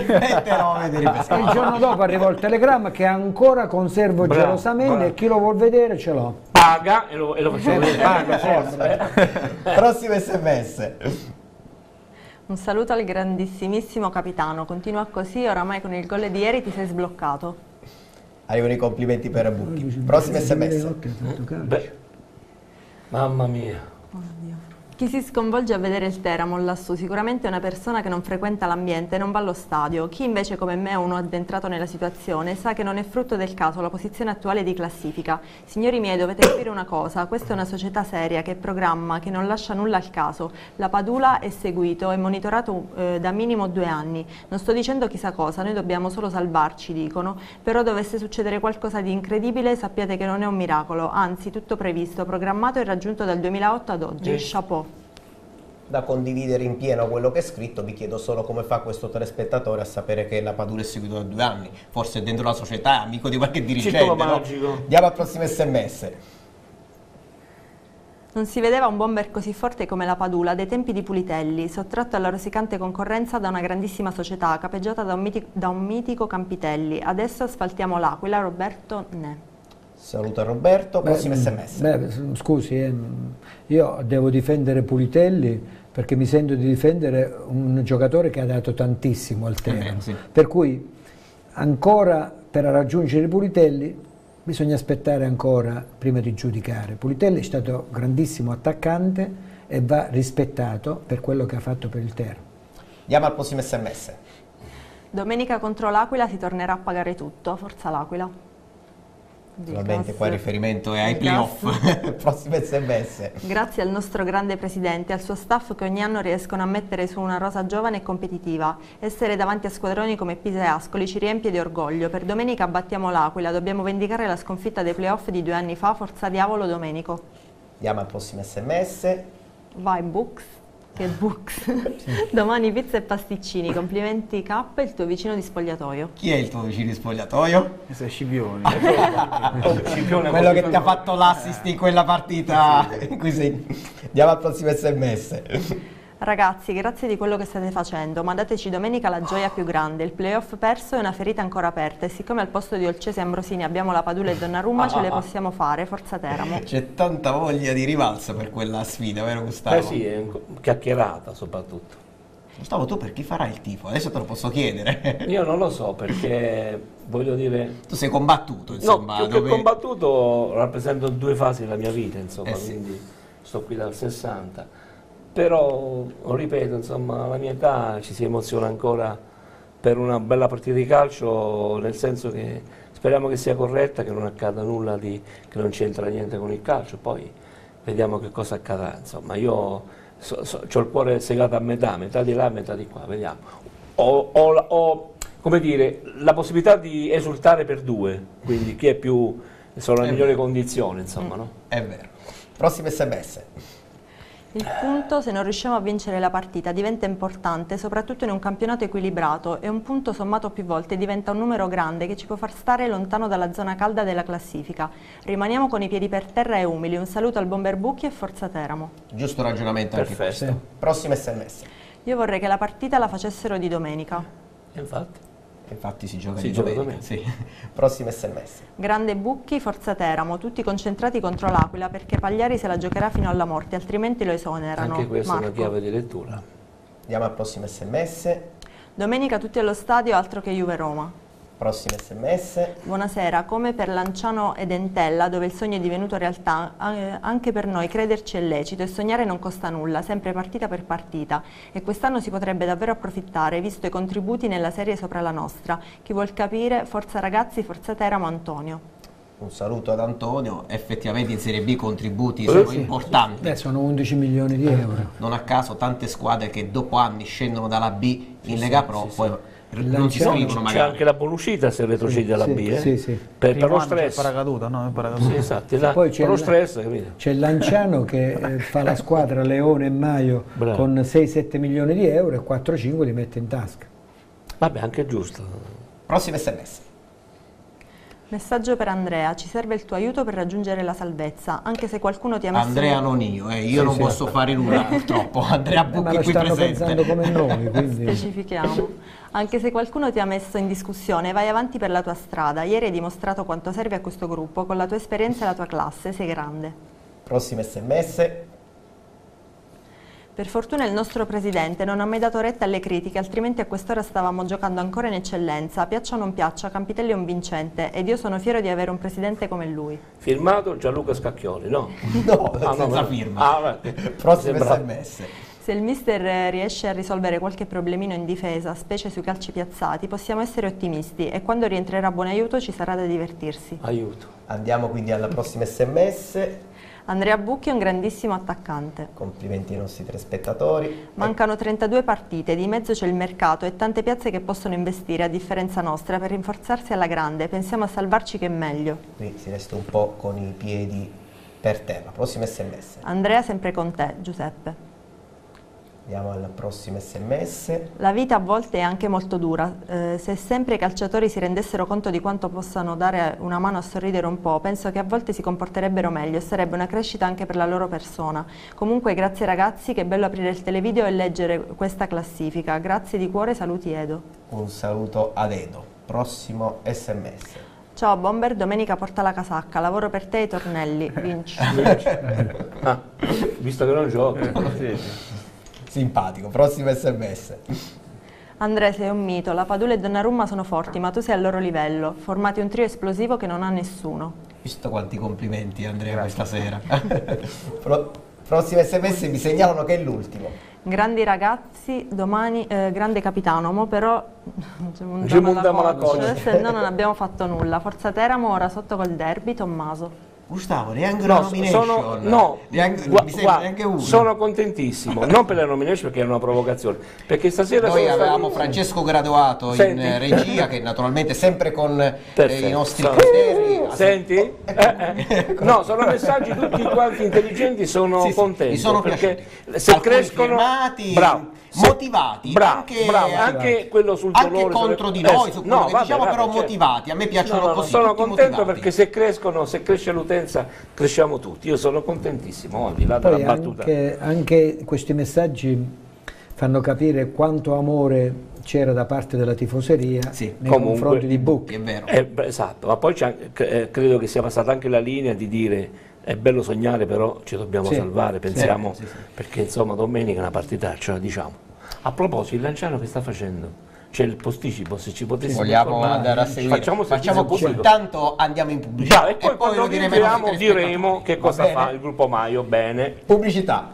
e il giorno dopo arrivò il telegramma che ancora conservo gelosamente e chi lo vuol vedere ce l'ho. Paga e lo facciamo vedere. Prossimo SMS. Un saluto al grandissimissimo capitano, continua così, oramai con il gol di ieri ti sei sbloccato. Arrivano i complimenti per Bucchi. Prossimo SMS. Mamma mia. Chi si sconvolge a vedere il Teramo lassù sicuramente è una persona che non frequenta l'ambiente e non va allo stadio. Chi invece come me è uno addentrato nella situazione sa che non è frutto del caso la posizione attuale di classifica. Signori miei, dovete capire una cosa, questa è una società seria che programma, che non lascia nulla al caso. La Padula è seguito e monitorato da minimo 2 anni. Non sto dicendo chissà cosa, noi dobbiamo solo salvarci, dicono, però dovesse succedere qualcosa di incredibile sappiate che non è un miracolo, anzi tutto previsto, programmato e raggiunto dal 2008 ad oggi. Chapeau. Da condividere in pieno quello che è scritto, vi chiedo solo come fa questo telespettatore a sapere che la Padula è seguito da 2 anni, forse dentro la società, amico di qualche dirigente, no? Andiamo al prossimo SMS. Non si vedeva un bomber così forte come la Padula dai tempi di Pulitelli, sottratto alla rosicante concorrenza da una grandissima società, capeggiata da un mitico Campitelli. Adesso asfaltiamo l'Aquila, Roberto Ne. Saluto a Roberto, prossimo SMS. Scusi, io devo difendere Pulitelli perché mi sento di difendere un giocatore che ha dato tantissimo al Teramo. Per cui ancora per raggiungere Pulitelli bisogna aspettare ancora prima di giudicare. Pulitelli è stato grandissimo attaccante e va rispettato per quello che ha fatto per il Teramo. Andiamo al prossimo SMS. Domenica contro l'Aquila si tornerà a pagare tutto, forza l'Aquila. Naturalmente qua il riferimento è ai playoff, prossimo SMS. Grazie al nostro grande presidente e al suo staff che ogni anno riescono a mettere su una rosa giovane e competitiva. Essere davanti a squadroni come Pisa e Ascoli ci riempie di orgoglio. Per domenica battiamo l'Aquila, dobbiamo vendicare la sconfitta dei playoff di 2 anni fa, forza diavolo Domenico. Andiamo al prossimo SMS. Vai Books, che Books. Domani pizza e pasticcini, complimenti K, il tuo vicino di spogliatoio. Chi è il tuo vicino di spogliatoio? Questo è Scipione. Quello che ti ha fatto l'assist in quella partita in cui sei... Andiamo al prossimo SMS. Ragazzi, grazie di quello che state facendo, ma dateci domenica la gioia più grande. Il playoff perso è una ferita ancora aperta e siccome al posto di Olcese e Ambrosini abbiamo la Padula e Donnarumma ce le possiamo fare, forza Teramo. C'è tanta voglia di rivalsa per quella sfida, vero Gustavo? Sì, è chiacchierata soprattutto. Gustavo, tu per chi farai il tifo? Adesso te lo posso chiedere. Io non lo so perché voglio dire... Tu sei combattuto, insomma. No, più che combattuto rappresento 2 fasi della mia vita, insomma, quindi sto qui dal 60. Però, ripeto, insomma, alla mia età ci si emoziona ancora per una bella partita di calcio, nel senso che speriamo che sia corretta, che non accada nulla che non c'entra niente con il calcio, poi vediamo che cosa accadrà. Insomma, io ho il cuore segato a metà di là e metà di qua, vediamo. Ho, come dire, la possibilità di esultare per 2, quindi chi è più, sono le migliori condizioni, insomma, no? È vero. Prossimo SMS. Il punto, se non riusciamo a vincere la partita, diventa importante, soprattutto in un campionato equilibrato, e un punto sommato più volte diventa un numero grande che ci può far stare lontano dalla zona calda della classifica. Rimaniamo con i piedi per terra e umili. Un saluto al Bomber Bucchi e forza Teramo. Giusto ragionamento anche questo. Sì. Prossimo SMS. Io vorrei che la partita la facessero di domenica. Infatti si gioca Si di gioca domenica. Sì. Prossimo SMS. Grande Bucchi, forza Teramo, tutti concentrati contro l'Aquila perché Pagliari se la giocherà fino alla morte, altrimenti lo esonerano. Anche questa Marco. è una chiave di lettura. Andiamo al prossimo SMS. Domenica tutti allo stadio, altro che Juve-Roma. Prossimo SMS. Buonasera, come per Lanciano ed Entella, dove il sogno è divenuto realtà, anche per noi crederci è lecito e sognare non costa nulla, sempre partita per partita. E quest'anno si potrebbe davvero approfittare, visto i contributi nella serie sopra la nostra. Chi vuol capire, forza ragazzi, forza Teramo, Antonio. Un saluto ad Antonio. Effettivamente in Serie B i contributi sono importanti. Sono 11 milioni di euro. Non a caso tante squadre che dopo anni scendono dalla B in Lega Pro, poi non si iscrivono C'è magari. anche la buonuscita se retrocedi alla B, Sì, sì. per lo C'è stress. paracaduta, no? È paracaduta. Sì, esatto, Poi per lo stress, capito? C'è Lanciano che fa la squadra Leone e Maio Bravo. con 6-7 milioni di euro e 4-5 li mette in tasca. Vabbè, anche giusto. Prossimo SMS. Messaggio per Andrea, ci serve il tuo aiuto per raggiungere la salvezza, anche se qualcuno ti ha messo... Andrea non io non posso fare nulla purtroppo. Andrea Ma Bucchi lo qui stanno presente. pensando come noi, quindi... Specifichiamo. Anche se qualcuno ti ha messo in discussione, vai avanti per la tua strada. Ieri hai dimostrato quanto serve a questo gruppo, con la tua esperienza e la tua classe, sei grande. Prossimo SMS. Per fortuna il nostro presidente non ha mai dato retta alle critiche, altrimenti a quest'ora stavamo giocando ancora in eccellenza. Piaccia o non piaccia, Campitelli è un vincente ed io sono fiero di avere un presidente come lui. Firmato Gianluca Scacchioli, no? No, Ah, senza no, firma. vabbè. Prossimo Sembra- SMS. Se il mister riesce a risolvere qualche problemino in difesa, specie sui calci piazzati, possiamo essere ottimisti e quando rientrerà Buonaiuto ci sarà da divertirsi. Aiuto. Andiamo quindi alla prossima SMS. Andrea Bucchi è un grandissimo attaccante. Complimenti ai nostri telespettatori. Mancano 32 partite, di mezzo c'è il mercato e tante piazze che possono investire, a differenza nostra, per rinforzarsi alla grande. Pensiamo a salvarci che è meglio. Qui si resta un po' con i piedi per terra. Prossimo SMS. Andrea sempre con te, Giuseppe. Andiamo al prossimo SMS. La vita a volte è anche molto dura, se sempre i calciatori si rendessero conto di quanto possano dare una mano a sorridere un po', penso che a volte si comporterebbero meglio e sarebbe una crescita anche per la loro persona. Comunque grazie ragazzi, che bello aprire il televideo e leggere questa classifica. Grazie di cuore, saluti Edo. Un saluto ad Edo. Prossimo SMS. Ciao Bomber, domenica porta la casacca, lavoro per te e i tornelli, vinci. Ah, visto che non gioca. Simpatico. Prossimo SMS. Andrea sei un mito, la Padula e Donnarumma sono forti, ma tu sei al loro livello, formati un trio esplosivo che non ha nessuno. Visto quanti complimenti Andrea questa sera. Prossimo SMS mi segnalano che è l'ultimo. Grandi ragazzi, domani grande capitano, però Ci montiamo la cosa. adesso no, non abbiamo fatto nulla. Forza Teramo ora sotto col derby, Tommaso. Gustavo, neanche una No, nomination. neanche, mi sembra neanche uno. sono contentissimo, non per la nomination perché era una provocazione, perché stasera Noi sono avevamo stato- Francesco Graduato Senti. in regia, che naturalmente sempre con Perfetto. i nostri Sono- criteri. Senti? No, sono messaggi tutti quanti intelligenti, sono Sì, sì, contento mi sono perché piaciuti. se Alcuni crescono firmati, bravo, motivati, bravo, anche- bravo, anche quello sul Anche dolore contro di sulle- noi, su quello no, che vabbè, diciamo, però certo. motivati. A me piacciono così. sono tutti contento motivati. perché se crescono, se cresce l'utenza, cresciamo tutti. Io sono contentissimo, al di là della Poi battuta. anche questi messaggi fanno capire quanto amore c'era da parte della tifoseria Sì, nei comunque, confronti di Bucchi. È vero. Esatto, ma poi credo che sia passata anche la linea di dire è bello sognare, però ci dobbiamo Sì, salvare, pensiamo, sì, sì. perché insomma domenica è una partitaccia, diciamo. A proposito, il Lanciano che sta facendo? C'è il posticipo, se ci potessimo Vogliamo informare. andare a seguire. Facciamo così. pubblico. Intanto andiamo in pubblicità. Già, e poi quando lo diremo ai rientriamo nostri diremo telespettatori. che Va cosa bene? fa il gruppo Maio. Bene. Pubblicità.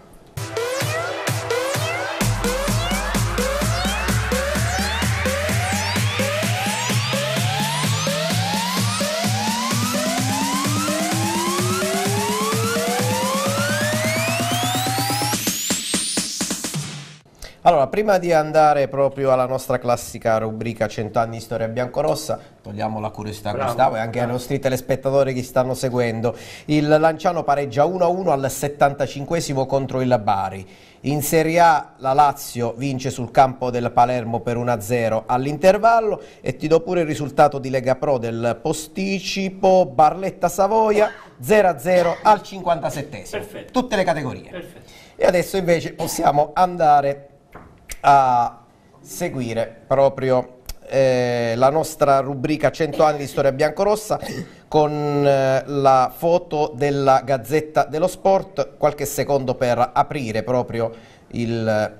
Allora, prima di andare proprio alla nostra classica rubrica 100 anni di storia biancorossa, togliamo la curiosità a Bravo, Gustavo e anche ai nostri telespettatori che stanno seguendo. Il Lanciano pareggia 1-1 al 75esimo contro il Bari. In Serie A la Lazio vince sul campo del Palermo per 1-0 all'intervallo e ti do pure il risultato di Lega Pro del posticipo Barletta-Savoia 0-0 al 57esimo. Perfetto. Tutte le categorie. Perfetto. E adesso invece possiamo andare a seguire proprio la nostra rubrica 100 anni di storia biancorossa con la foto della Gazzetta dello Sport, qualche secondo per aprire proprio il...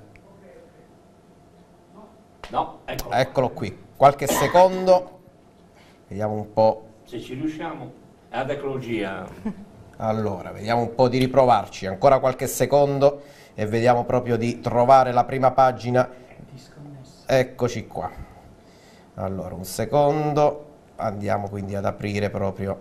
No, ecco. Eccolo qui, qualche secondo, vediamo un po'. Se ci riusciamo, è la tecnologia. Allora, vediamo un po' di riprovarci, ancora qualche secondo e vediamo proprio di trovare la prima pagina. Eccoci qua. Allora, un secondo, andiamo quindi ad aprire proprio.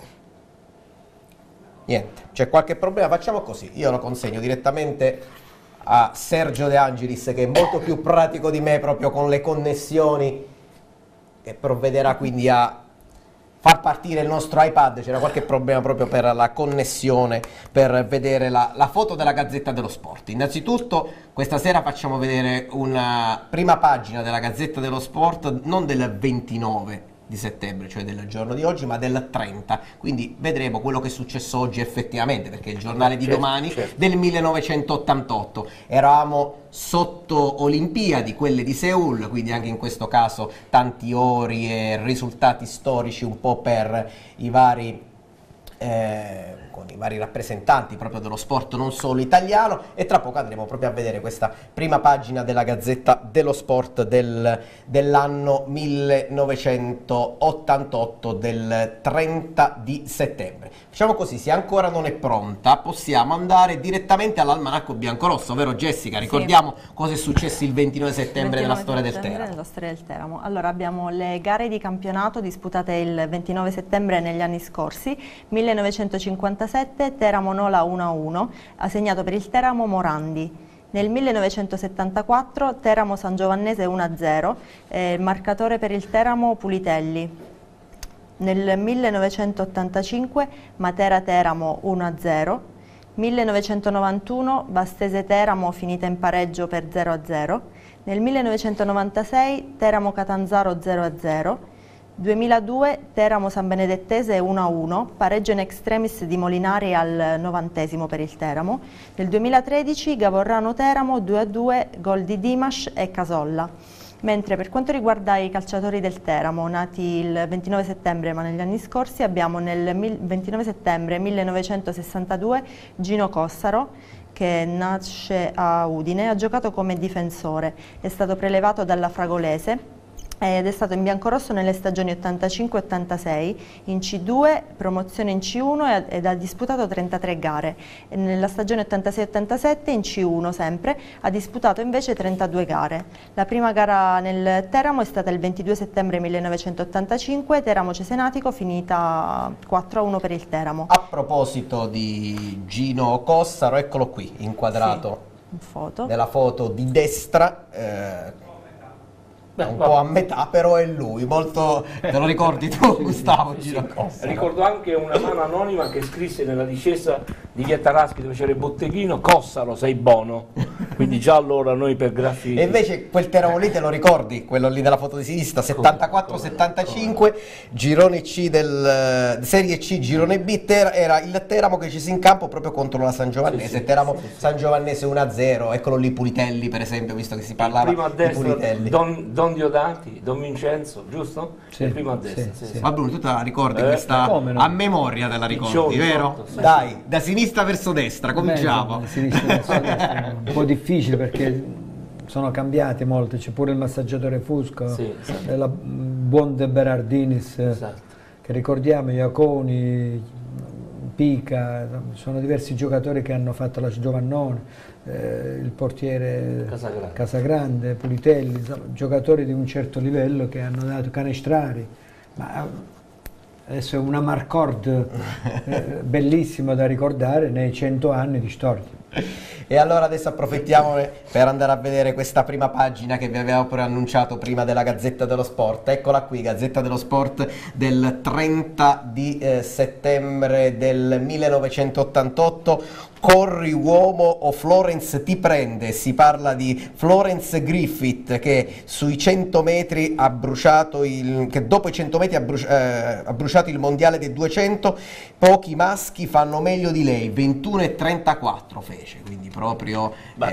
Niente, c'è qualche problema? Facciamo così, io lo consegno direttamente a Sergio De Angelis, che è molto più pratico di me proprio con le connessioni, che provvederà quindi a far partire il nostro iPad. C'era qualche problema proprio per la connessione, per vedere la foto della Gazzetta dello Sport. Innanzitutto questa sera facciamo vedere una prima pagina della Gazzetta dello Sport, non del 29 di settembre, cioè del giorno di oggi, ma del 30, quindi vedremo quello che è successo oggi effettivamente, perché è il giornale di Certo, domani, certo. del 1988. Eravamo sotto Olimpiadi, quelle di Seul, quindi anche in questo caso tanti ori e risultati storici un po' per i vari con i vari rappresentanti proprio dello sport non solo italiano, e tra poco andremo proprio a vedere questa prima pagina della Gazzetta dello Sport dell'anno 1988, del 30 di settembre. Facciamo così, se ancora non è pronta possiamo andare direttamente all'almanacco biancorosso, ovvero Jessica, ricordiamo cosa è successo il 29 settembre nella storia del Teramo. Nella storia del Teramo. Allora, abbiamo le gare di campionato disputate il 29 settembre negli anni scorsi. 1957 Teramo Nola 1-1, ha segnato per il Teramo Morandi. Nel 1974 Teramo San Giovannese 1-0, marcatore per il Teramo Pulitelli. Nel 1985 Matera Teramo 1-0. 1991 Vastese Teramo finita in pareggio per 0-0. Nel 1996 Teramo Catanzaro 0-0. 2002 Teramo San Benedettese 1-1, pareggio in extremis di Molinari al 90° per il Teramo. Nel 2013 Gavorrano Teramo 2-2, gol di Dimash e Casolla. Mentre per quanto riguarda i calciatori del Teramo, nati il 29 settembre ma negli anni scorsi, abbiamo nel 29 settembre 1962 Gino Cossaro, che nasce a Udine, ha giocato come difensore, è stato prelevato dalla Fragolese. ed è stato in biancorosso nelle stagioni 85-86, in C2, promozione in C1 ed ha disputato 33 gare. E nella stagione 86-87 in C1 sempre ha disputato invece 32 gare. La prima gara nel Teramo è stata il 22 settembre 1985, Teramo Cesenatico, finita 4-1 per il Teramo. A proposito di Gino Cossaro, eccolo qui inquadrato In foto. nella foto di destra. Un po' a metà, però è lui, molto... Te lo ricordi tu, Gustavo? Gino Cossaro? Ricordo anche una mano anonima che scrisse nella discesa di via Taraschi, dove c'era il botteghino: Cossaro, sei buono. Quindi già allora noi per graffiti... E invece quel Teramo lì te lo ricordi? Quello lì della foto di sinistra, 74-75, girone C Serie C, girone B, era il Teramo che scese in campo proprio contro la San Giovannese. Teramo San Giovannese 1-0, eccolo lì Pulitelli per esempio, visto che si parlava primo a di destra, Pulitelli. Don Diodati, Don Vincenzo, giusto? Sì, Il primo a destra. sì. Ma Bruno, tu te la ricordi questa? come no? A memoria te la ricordi, Piccioni, vero? sotto, sì. Dai, da sinistra verso destra, cominciamo. Da sinistra verso destra è un po' difficile perché sono cambiati molto, c'è pure il massaggiatore Fusco, Sì, esatto. il buon De Berardinis, Esatto. che ricordiamo, Iaconi, Pica, sono diversi giocatori che hanno fatto la Giovannone, il portiere Casagrande, Pulitelli, insomma, giocatori di un certo livello che hanno dato Canestrari, ma adesso è una marcord bellissima da ricordare nei 100 anni di storia. E allora adesso approfittiamone per andare a vedere questa prima pagina che vi avevo preannunciato prima della Gazzetta dello Sport. Eccola qui, Gazzetta dello Sport del 30 di settembre del 1988. Corri uomo o Florence ti prende. Si parla di Florence Griffith che sui 100 metri ha bruciato che dopo i 100 metri ha bruciato il mondiale dei 200. Pochi maschi fanno meglio di lei, 21,34 fece, quindi proprio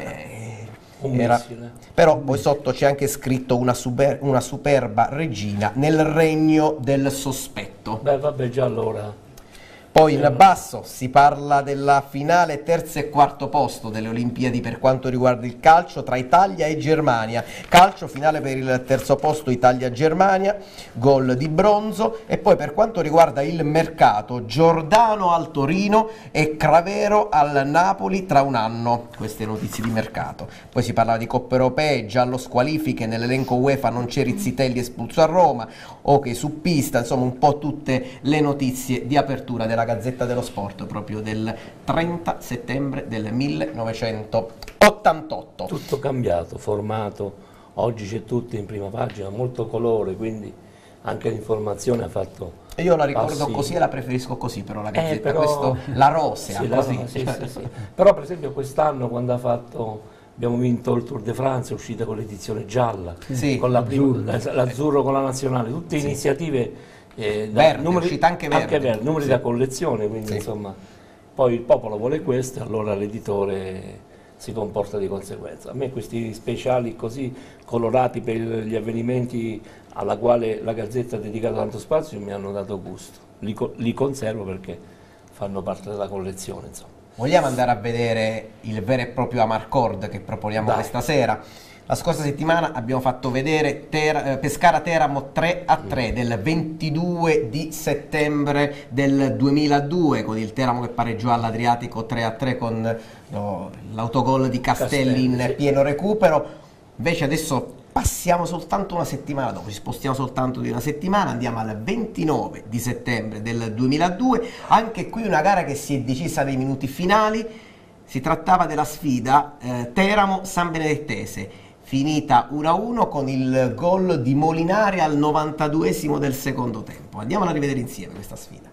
però poi sotto c'è anche scritto una superba regina nel regno del sospetto. Beh, vabbè, già allora. Poi in basso si parla della finale terzo e quarto posto delle Olimpiadi per quanto riguarda il calcio tra Italia e Germania. Calcio, finale per il terzo posto Italia-Germania, gol di bronzo. E poi per quanto riguarda il mercato, Giordano al Torino e Cravero al Napoli tra un anno. Queste notizie di mercato. Poi si parla di Coppe Europee, giallo squalifiche, nell'elenco UEFA non c'è Rizzitelli espulso a Roma, hockey su pista, insomma un po' tutte le notizie di apertura della Gazzetta dello Sport proprio del 30 settembre del 1988. Tutto cambiato, formato, oggi c'è tutto in prima pagina, molto colore, quindi anche l'informazione ha fatto... Io la ricordo così e la preferisco così però la Gazzetta, però... questo, la rosea, sì, così. Sì. Però per esempio quest'anno quando abbiamo vinto il Tour de France, è uscita con l'edizione gialla, sì, con l'azzurro con la nazionale, tutte iniziative... Verde, numeri, uscita anche verde, numeri da collezione, quindi insomma, poi il popolo vuole questo e allora l'editore si comporta di conseguenza. A me questi speciali così colorati per gli avvenimenti alla quale la Gazzetta ha dedicato tanto spazio mi hanno dato gusto, li conservo perché fanno parte della collezione, insomma. Vogliamo andare a vedere il vero e proprio Amarcord che proponiamo questa sera? La scorsa settimana abbiamo fatto vedere Pescara-Teramo 3-3 del 22 di settembre del 2002 con il Teramo che pareggiò all'Adriatico 3-3 con l'autogol di Castelli in pieno recupero. Invece adesso passiamo soltanto una settimana dopo, ci spostiamo soltanto di una settimana, andiamo al 29 di settembre del 2002, anche qui una gara che si è decisa nei minuti finali. Si trattava della sfida Teramo-San Benedettese, finita 1-1 con il gol di Molinari al 92esimo del secondo tempo. Andiamola a rivedere insieme questa sfida.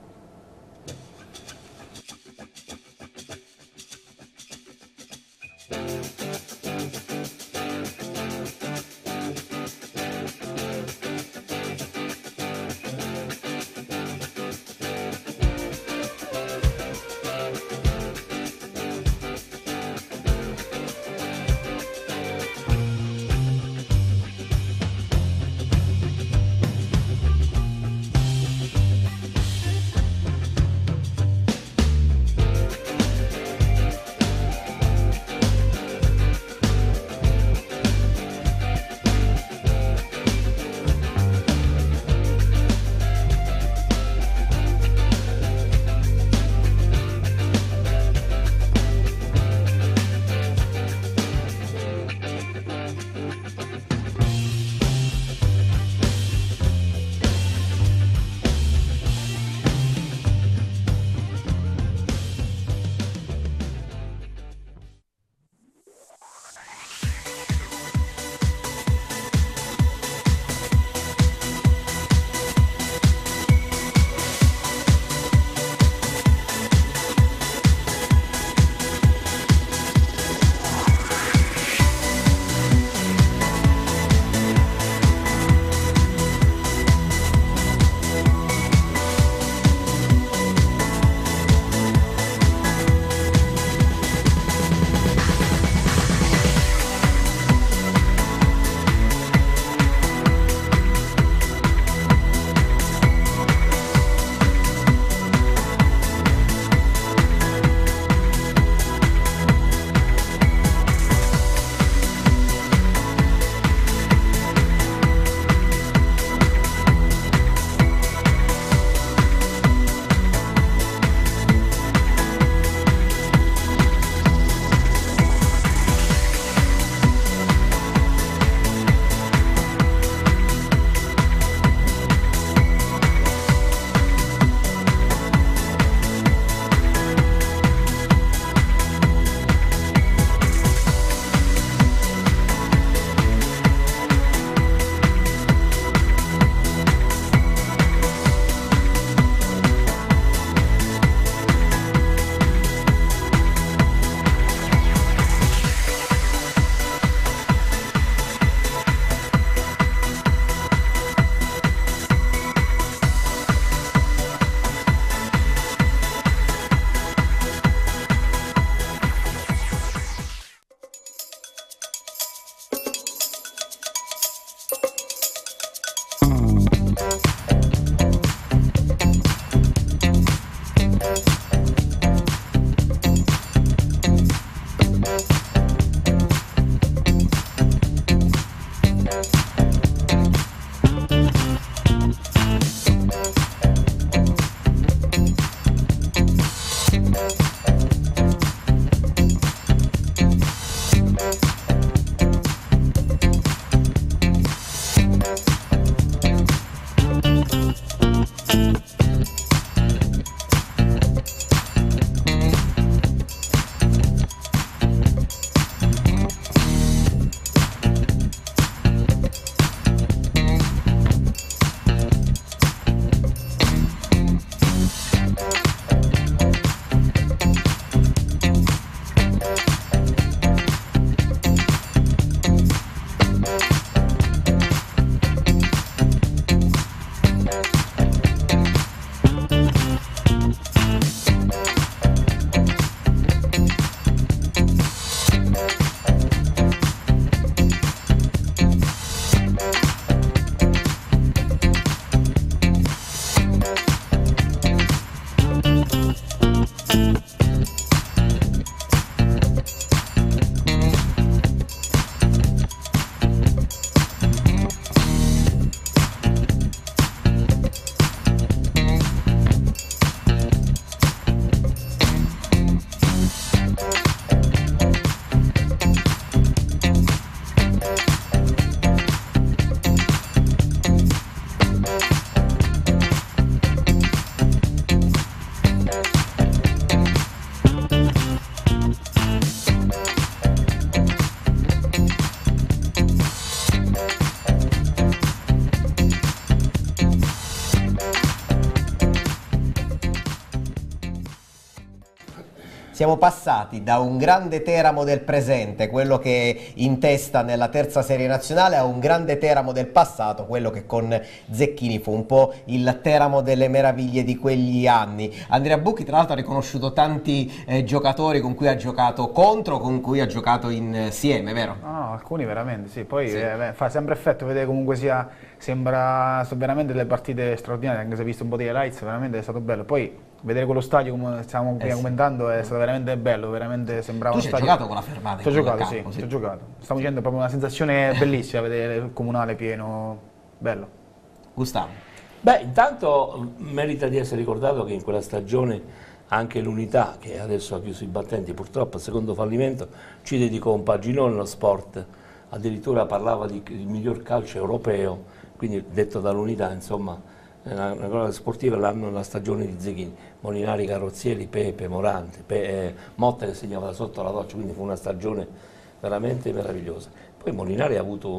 siamo passati da un grande Teramo del presente, quello che è in testa nella terza serie nazionale, a un grande Teramo del passato, quello che con Zecchini fu un po' il Teramo delle meraviglie di quegli anni. Andrea Bucchi tra l'altro ha riconosciuto tanti giocatori con cui ha giocato contro, con cui ha giocato insieme, vero? No, alcuni veramente, sì. Poi fa sempre effetto vedere comunque sembra veramente delle partite straordinarie, anche se hai visto un po' di highlights, veramente è stato bello. Poi vedere quello stadio, come stiamo prima commentando, è stato veramente bello, veramente sembrava uno stadio. Tu ci hai giocato con la Fermata? Ci ho giocato, sì, ci ho giocato. Stavo dicendo, è proprio una sensazione bellissima vedere il comunale pieno, bello. Gustavo? Beh, intanto merita di essere ricordato che in quella stagione anche l'Unità, che adesso ha chiuso i battenti, purtroppo al secondo fallimento, ci dedicò un paginone allo sport, addirittura parlava di miglior calcio europeo, quindi detto dall'Unità, insomma, una cosa sportiva la stagione di Zecchini, Molinari, Carrozzieri, Pepe, Morante, Motta che segnava da sotto la doccia, quindi fu una stagione veramente meravigliosa. Poi Molinari ha avuto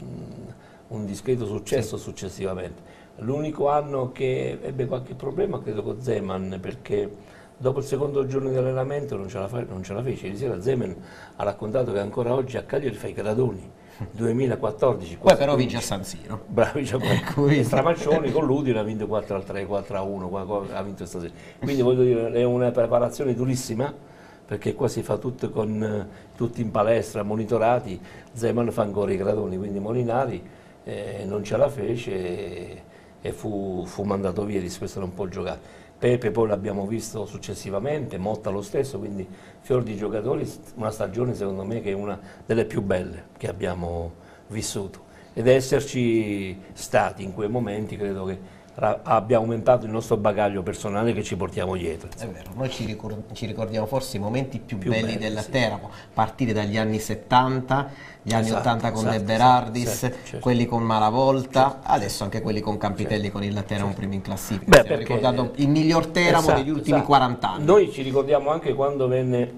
un discreto successo successivamente. L'unico anno che ebbe qualche problema credo con Zeman, perché dopo il secondo giorno di allenamento non ce la fece. Ieri sera Zeman ha raccontato che ancora oggi a Cagliari fa i gradoni. 2014. Poi però vince a San Siro. Bravi, Stramaccioni con l'Udine ha vinto 4-3, 4-1, ha vinto stasera. Quindi voglio dire, è una preparazione durissima, perché qua si fa tutto con tutti in palestra, monitorati. Zeman fa ancora i gradoni, quindi Molinari non ce la fece e fu mandato via, di questo non può giocare. Pepe poi l'abbiamo visto successivamente, Motta lo stesso, quindi fior di giocatori, una stagione secondo me che è una delle più belle che abbiamo vissuto, ed esserci stati in quei momenti credo che abbia aumentato il nostro bagaglio personale che ci portiamo dietro. È vero, noi ci ricordiamo forse i momenti più belli del Teramo, partire dagli anni 70, gli anni 80 con De Berardis, certo. Quelli con Malavolta, adesso anche quelli con Campitelli, con il Teramo primo in classifica. Beh, perché, ricordando il miglior Teramo degli ultimi 40 anni. Noi ci ricordiamo anche quando venne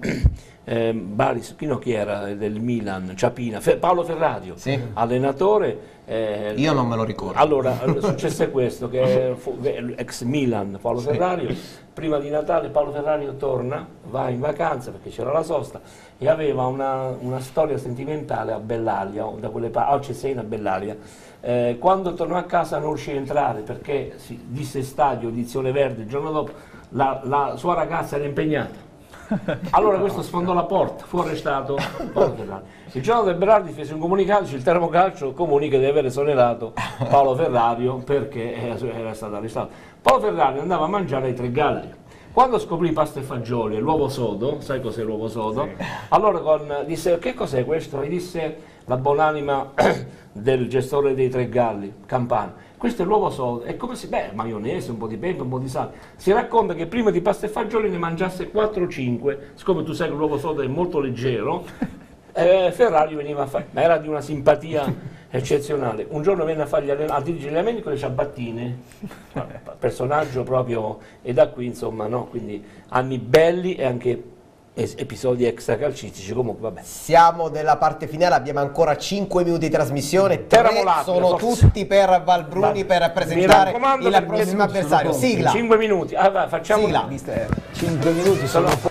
Baris, chi era del Milan, Ciapina, Paolo Ferrario, allenatore. Io non me lo ricordo. Allora, successe questo, che fu ex Milan, Paolo Ferrario, prima di Natale Paolo Ferrario torna, va in vacanza perché c'era la sosta e aveva una storia sentimentale a Bellaria, da quelle parti, a Cesena, a Bellaria. Quando tornò a casa non riuscì a entrare perché disse stadio, edizione verde, il giorno dopo la sua ragazza era impegnata. Allora questo sfondò la porta, fu arrestato Paolo Ferrario. Il giorno del Berardi fece un comunicato, il Teramo Calcio comunica di aver esonerato Paolo Ferrario perché era stato arrestato. Paolo Ferrario andava a mangiare ai Tre Galli. Quando scoprì pasta e fagioli e l'uovo sodo, sai cos'è l'uovo sodo? Sì. Allora disse, che cos'è questo? E disse la buonanima del gestore dei Tre Galli, Campana. Questo è l'uovo sodo, è come se, maionese, un po' di pepe, un po' di sale. Si racconta che prima di pasta e fagioli ne mangiasse 4 o 5, siccome tu sai che l'uovo sodo è molto leggero, Ferrario veniva a fare, ma era di una simpatia eccezionale. Un giorno venne a dirigere gli allenamenti con le ciabattine, personaggio proprio, e da qui insomma, no? Quindi anni belli e anche episodi extracalcistici, comunque vabbè. Siamo nella parte finale, abbiamo ancora 5 minuti di trasmissione, 3 sono forse. Tutti per Valbruni per presentare il prossimo avversario. Sigla. 5 minuti, facciamo sigla. 5 minuti sono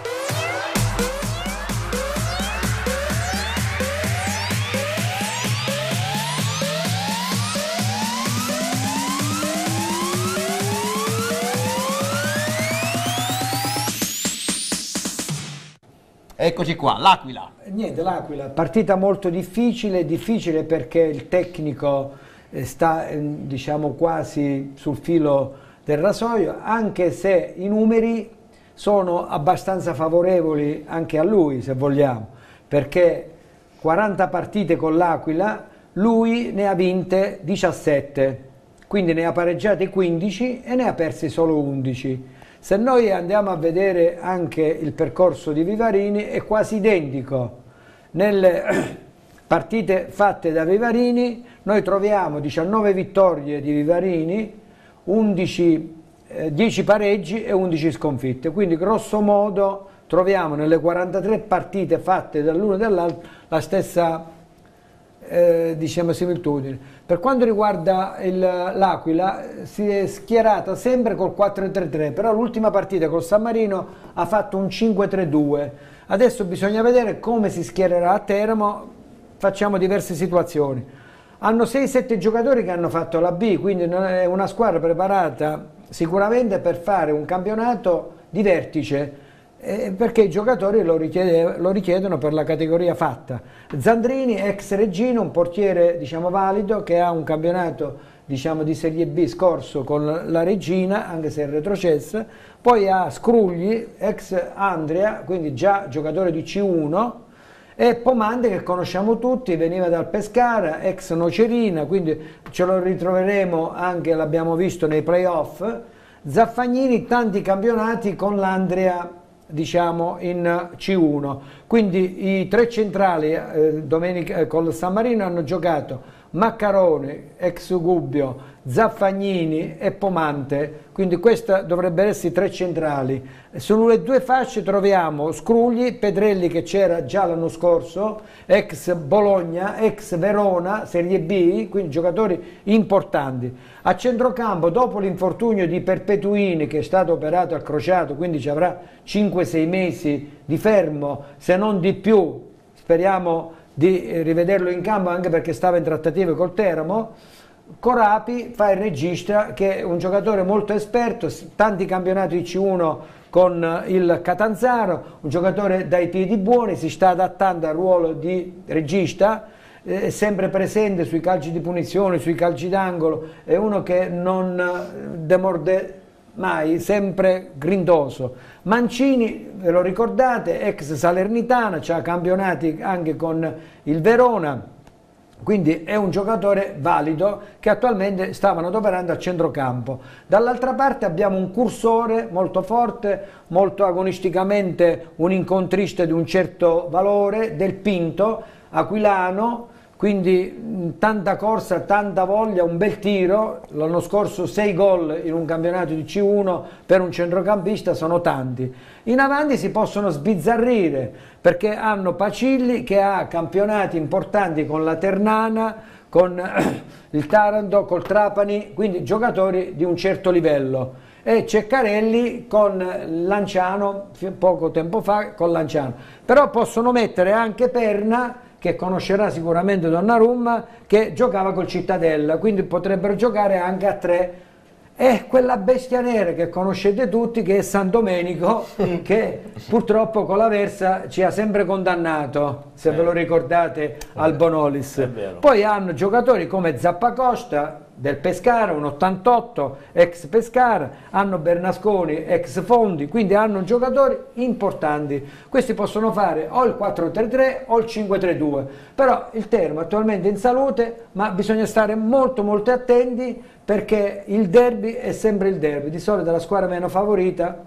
Eccoci qua, l'Aquila. Niente, l'Aquila, partita molto difficile perché il tecnico sta diciamo quasi sul filo del rasoio, anche se i numeri sono abbastanza favorevoli anche a lui, se vogliamo, perché 40 partite con l'Aquila, lui ne ha vinte 17, quindi ne ha pareggiate 15 e ne ha perse solo 11. Se noi andiamo a vedere anche il percorso di Vivarini è quasi identico. Nelle partite fatte da Vivarini noi troviamo 19 vittorie di Vivarini, 10 pareggi e 11 sconfitte. Quindi grosso modo troviamo nelle 43 partite fatte dall'uno e dall'altro la stessa diciamo, similitudini. Per quanto riguarda l'Aquila, si è schierata sempre col 4-3-3, però l'ultima partita col San Marino ha fatto un 5-3-2. Adesso bisogna vedere come si schiererà a Teramo, facciamo diverse situazioni. Hanno 6-7 giocatori che hanno fatto la B, quindi è una squadra preparata sicuramente per fare un campionato di vertice, perché i giocatori lo richiedono per la categoria fatta. Zandrini, ex Reggino, un portiere, diciamo, valido, che ha un campionato, diciamo, di Serie B scorso con la Regina, anche se è retrocessa. Poi ha Scrugli, ex Andria, quindi già giocatore di C1, e Pomande, che conosciamo tutti, veniva dal Pescara, ex Nocerina, quindi ce lo ritroveremo anche, l'abbiamo visto nei playoff. Zaffagnini, tanti campionati con l'Andria, diciamo, in C1. Quindi i tre centrali domenica col San Marino hanno giocato Maccarone, ex Gubbio, Zaffagnini e Pomante, quindi questi dovrebbero essere i tre centrali. Sulle due fasce troviamo Scrugli, Pedrelli, che c'era già l'anno scorso, ex Bologna, ex Verona, Serie B, quindi giocatori importanti. A centrocampo, dopo l'infortunio di Perpetuini, che è stato operato al crociato, quindi ci avrà 5-6 mesi di fermo, se non di più, speriamo di rivederlo in campo, anche perché stava in trattative col Teramo. Corapi fa il regista, che è un giocatore molto esperto, tanti campionati di C1 con il Catanzaro, un giocatore dai piedi buoni, si sta adattando al ruolo di regista, è sempre presente sui calci di punizione, sui calci d'angolo, è uno che non demorde mai, sempre grintoso. Mancini, ve lo ricordate, ex Salernitana, ha campionati anche con il Verona, quindi è un giocatore valido che attualmente stavano adoperando a centrocampo. Dall'altra parte abbiamo un cursore molto forte, molto agonisticamente un incontrista di un certo valore, Del Pinto, aquilano, quindi tanta corsa, tanta voglia, un bel tiro. L'anno scorso 6 gol in un campionato di C1 per un centrocampista sono tanti. In avanti si possono sbizzarrire, perché hanno Pacilli, che ha campionati importanti con la Ternana, con il Taranto, col Trapani, quindi giocatori di un certo livello. E Ceccarelli con Lanciano, poco tempo fa con Lanciano. Però possono mettere anche Perna, che conoscerà sicuramente Donnarumma, che giocava col Cittadella, quindi potrebbero giocare anche a 3. E quella bestia nera che conoscete tutti, che è San Domenico, che purtroppo con l'Aversa ci ha sempre condannato, se ve lo ricordate, al Bonolis. Poi hanno giocatori come Zappacosta del Pescara, un 88, ex Pescara, hanno Bernasconi, ex Fondi, quindi hanno giocatori importanti. Questi possono fare o il 4-3-3 o il 5-3-2, però il Teramo attualmente è in salute, ma bisogna stare molto molto attenti, perché il derby è sempre il derby, di solito la squadra meno favorita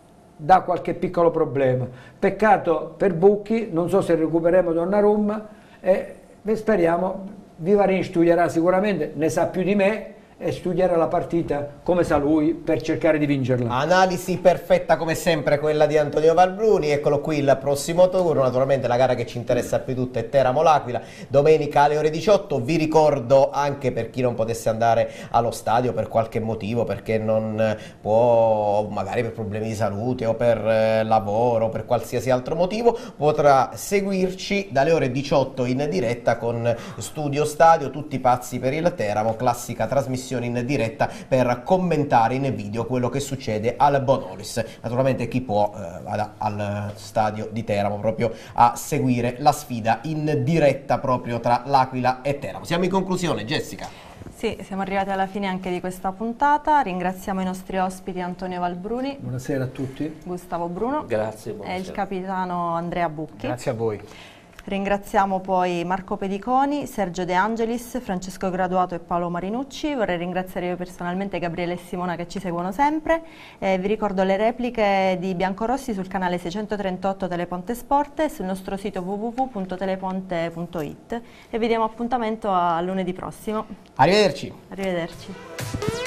dà qualche piccolo problema. Peccato per Bucchi, non so se recupereremo Donnarumma, e speriamo. Vivarin studierà sicuramente, ne sa più di me, e studierà la partita come sa lui per cercare di vincerla. Analisi perfetta come sempre quella di Antonio Valbruni. Eccolo qui il prossimo turno, naturalmente la gara che ci interessa più tutta è Teramo L'Aquila, domenica alle ore 18. Vi ricordo, anche per chi non potesse andare allo stadio per qualche motivo, perché non può, magari per problemi di salute o per lavoro o per qualsiasi altro motivo, potrà seguirci dalle ore 18 in diretta con Studio Stadio, tutti pazzi per il Teramo, classica trasmissione in diretta per commentare in video quello che succede al Bonolis. Naturalmente chi può vada al stadio di Teramo proprio a seguire la sfida in diretta proprio tra l'Aquila e Teramo. Siamo in conclusione, Jessica. Sì, siamo arrivati alla fine anche di questa puntata. Ringraziamo i nostri ospiti Antonio Valbruni. Buonasera a tutti. Gustavo Bruno. Grazie, buonasera. E il capitano Andrea Bucchi. Grazie a voi. Ringraziamo poi Marco Pediconi, Sergio De Angelis, Francesco Graduato e Paolo Marinucci. Vorrei ringraziare io personalmente Gabriele e Simona, che ci seguono sempre. Vi ricordo le repliche di Biancorossi sul canale 638 Teleponte Sport e sul nostro sito www.teleponte.it, e vi diamo appuntamento a lunedì prossimo. Arrivederci. Arrivederci.